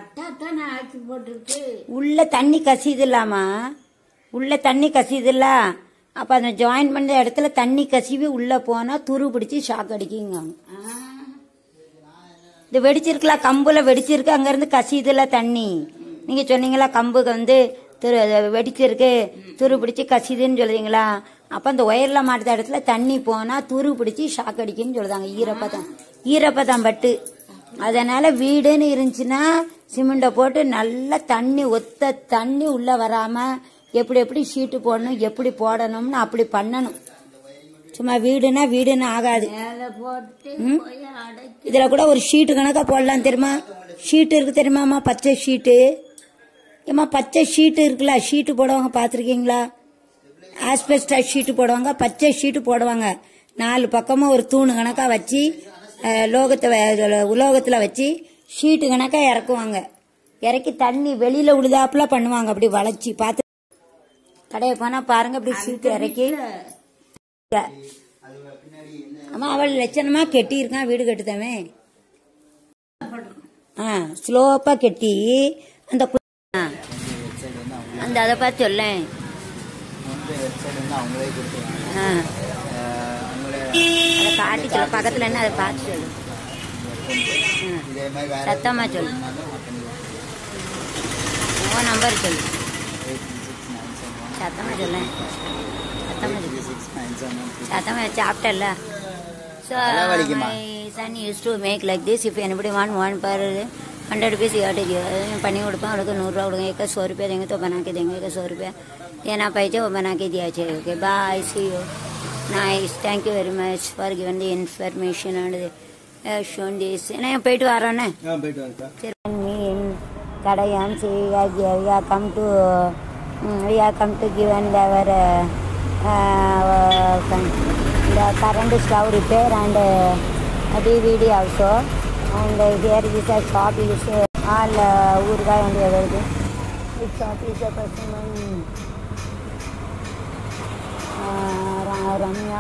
உள்ள தண்ணி கசியுதுலாமா, உள்ள தண்ணி கசியுதுல்ல, அப்ப அதை ஜாயின் பண்ண இடத்துல தண்ணி கசிவி உள்ள போனா துரு பிடிச்சி ஷாக் அடிக்குங்க. இது வெடிச்சிருக்கலாம், கம்புல வெடிச்சிருக்கு, அங்க இருந்து கசியுதுல தண்ணி. நீங்க சொன்னீங்களா கம்புக்கு வந்து வெடிச்சிருக்கு துரு பிடிச்சி கசிதுன்னு சொல்றீங்களா, அப்ப அந்த ஒயர்ல மாட்ட இடத்துல தண்ணி போனா துரு பிடிச்சி ஷாக் அடிக்குன்னு சொல்றாங்க. ஈரப்பதம் பட்டு. அதனால வீடுன்னு இருந்துச்சுன்னா சிமெண்ட போட்டு நல்லா தண்ணி ஒத்த தண்ணி உள்ள வராம எப்படி ஷீட்டு போடணும் எப்படி போடணும்னு அப்படி பண்ணணும். சும்மா வீடுன்னு ஆகாது. இதுல கூட ஒரு ஷீட்டு கணக்கா போடலாம் தெரியுமா? ஷீட்டு இருக்கு தெரியுமாமா, பச்சை ஷீட்டு. ஏமா பச்சை ஷீட்டு இருக்குல்ல, ஷீட்டு போடுவாங்க பாத்திருக்கீங்களா? ஆஸ்பெஸ்டாஸ் ஷீட்டு போடுவாங்க, பச்சை ஷீட்டு போடுவாங்க. 4 பக்கமும் ஒரு தூணு கணக்கா வச்சு உலோகத்துல வச்சு ஷீட்டு கணக்கா இறக்குவாங்க. இறக்கி தண்ணி வெளியில விழுதாப்புல பண்ணுவாங்க. அப்படி வளைச்சி பார்த்து கடையை போனா பாருங்க, அப்படி ஷீட்டு இறக்கி. ஆமா, அவள் லட்சணமா கெட்டி இருக்கான் வீடு கட்டுதவன். ஸ்லோப்பா கெட்டி அந்த அந்த அதை பார்த்து சொல்ல அதை காட்டி சொல்ல, பக்கத்துல என்ன அதை பார்த்து சொல்லு, சத்தமா சொல்லு, உன் நம்பர் சொல்லு, சத்தமா சொல்ல, சத்தமா சாப்பிட்டல. So my son used to make like this. If anybody want one per 100 rupees you have to give. Paneer उड़पा उड़को 100 रुपया उड़ेंगे, एक 100 रुपया देंगे तो बना के देंगे, एक 100 रुपया ये ना पाइजे वो बना के दिया चाहिए. Okay, bye, see you. Nice, thank you very much for giving the information and shown this. नहीं पेट वाला ना? हाँ पेट वाला. Me in Kadayam say we are come to give and our the current stove repair and DVD also. And here is a shop is all Urga and everything. This shop is a person Ramya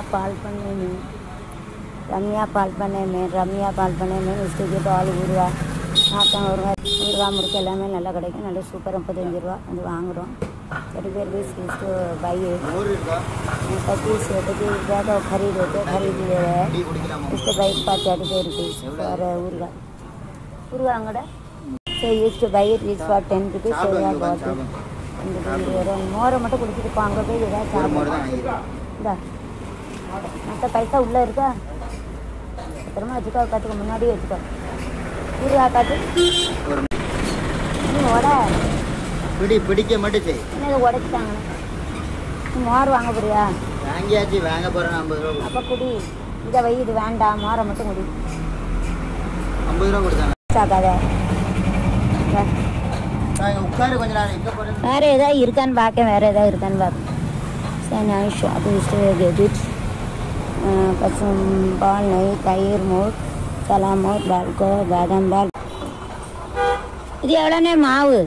Palpane में उसके लिए तो all Urga आता है. Urga मुर्केला में नल्ला कड़ेगा नल्ला super 35 रुपया அது வாங்குறோம். 30 rupees is to buy it. 25 रुपया तो खरीद होते खरीद ले रहे हैं. इसके बाइक पर 35 rupees for Urga Angara. So used to buy it is for 10 rupees. So we have bought it. மோரை மட்டும் குடிச்சிட்டு போங்க போய் ஏதாவது சாப்பிடுங்க. மற்ற பைசா உள்ள இருக்கா பத்திரமா வச்சுக்கோ, கற்றுக்க முன்னாடியே வச்சுக்கோ. ஊருகா காட்டு உட பிடிக்க மட்டும் என்ன உடைச்சிட்டாங்க. மோர் வாங்க போறியா? வாங்கியாச்சு, வாங்க போறேன். 50 ரூபா. அப்ப குடி, இதை வை, இது வேண்டாம், மோரை மட்டும் குடி. 50 ரூபா கொடுத்தாங்க. சாக்காத உட்காரு கொஞ்ச நேரம். எங்க போறேன்? வேற ஏதாவது இருக்கான்னு பார்க்க, வேற ஏதாவது இருக்கான்னு பார்க்க. कसम बाल नहीं, तैर मोट, चला मोट, बाल को बादाम बाल. இது எவ்வளோண்ணே மாவு?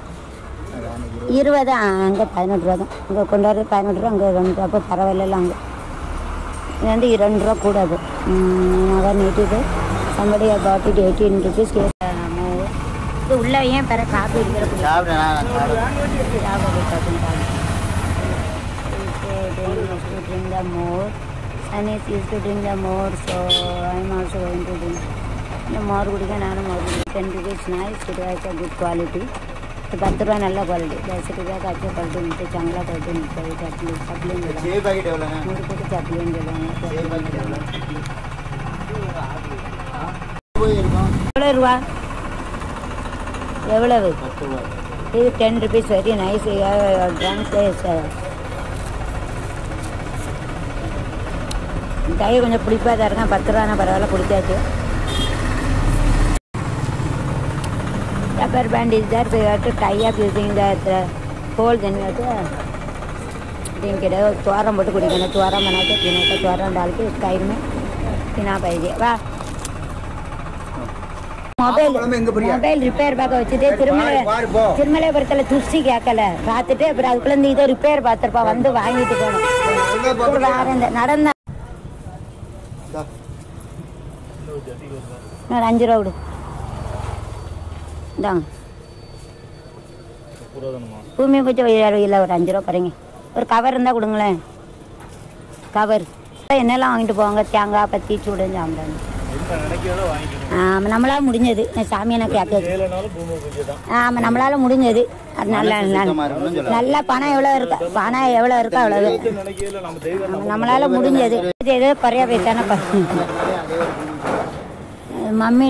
20 தான். அங்கே 18 ரூபா தான். இங்கே கொண்டாடுறது 18 ரூபா, அங்கே 2 ரூபா. அப்போ பரவாயில்ல. அங்கே இது வந்து 2 ரூபா கூட. அது அதை நீட்டிட்டு சம்படி பாட்டி 18 rupees மாவு. இது உள்ள ஏன் பெற காப்பி இருக்கிற drink the more. And is used to drink the more, so I am also going to drink the more. குடிக்க நானும் more குடிக்க. 10 rupees nice. It has a good quality. 10 ரூபா நல்ல குவாலிட்டி. 10 रुपया अच्छी क्वालिटी मिलती है, चांगला क्वालिटी मिलता है. चपली चपली 100 रुपये चपली எவ்வளோ ரூபா? எவ்வளவு? இது 10 rupees. Very nice. ட்ரான்ஸ் கை கொஞ்சம் புளிப்பாக தான் இருக்கான். 10 ரூபானா பரவாயில்ல, குடிச்சாச்சு. Rubber band is there, so you have to tie up using that hole. Then you have to drink it. तोरम बोट कुड़ीकना, तोरम बना के पीने का, तोरम डाल के साइड में पीना पाइए. वाह மொபைல் ரிப்பேர் பார்க்க வச்சுட்டு திருமலைபுரத்தில் துஷ்டி கேட்கல பார்த்துட்டு அப்புறம் அதுக்குள்ள இருந்து இதோ ரிப்பேர் பார்த்துருப்பா வந்து வாங்கிட்டு போகணும். வேற இந்த நடந்த 5 ரூபா விடு. இந்தாங்க பூமி பூச்சி இல்லை ஒரு 5 ரூபா பாருங்க. ஒரு கவர் இருந்தால் கொடுங்களேன். கவர் என்னெல்லாம் வாங்கிட்டு போவாங்க? தேங்காய் பத்தி சூடு சாம்பிராணி. ஆமாம் நம்மளால முடிஞ்சது. சாமி எனக்கு ஆமாம் நம்மளால முடிஞ்சது. அது நல்லா பணம் எவ்வளோ இருக்கா அவ்வளவு நம்மளால முடிஞ்சது. ஏதோ குறையா போயிட்டானே. மம்மி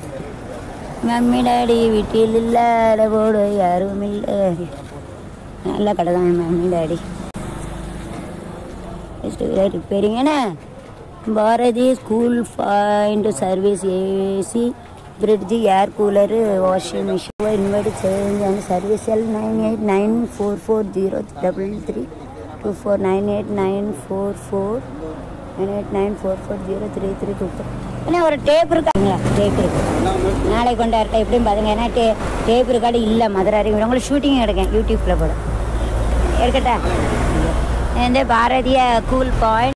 டாடி வீட்டில் இல்லாத போடு யாரும் இல்லை. நல்ல கடை தான் மம்மி டாடி. ரிப்பேரிங்கண்ணே. Bharathi school find service AC fridge air cooler washing machine inverter change and service L 9894433324 9894433324 ஏன்னா ஒரு டேப் இருக்காங்களா? டேப் இருக்கு. நாளைக்கு கொண்டாடுறேன் எப்படியும் பாருங்க. ஏன்னா டேப் இருக்காது இல்லை மதுரை அறிவு உங்களுக்கு ஷூட்டிங் எடுக்கேன் யூடியூப்பில் கூட எடுக்கட்டா. இந்த பாரதிய கூல் பாயிண்ட்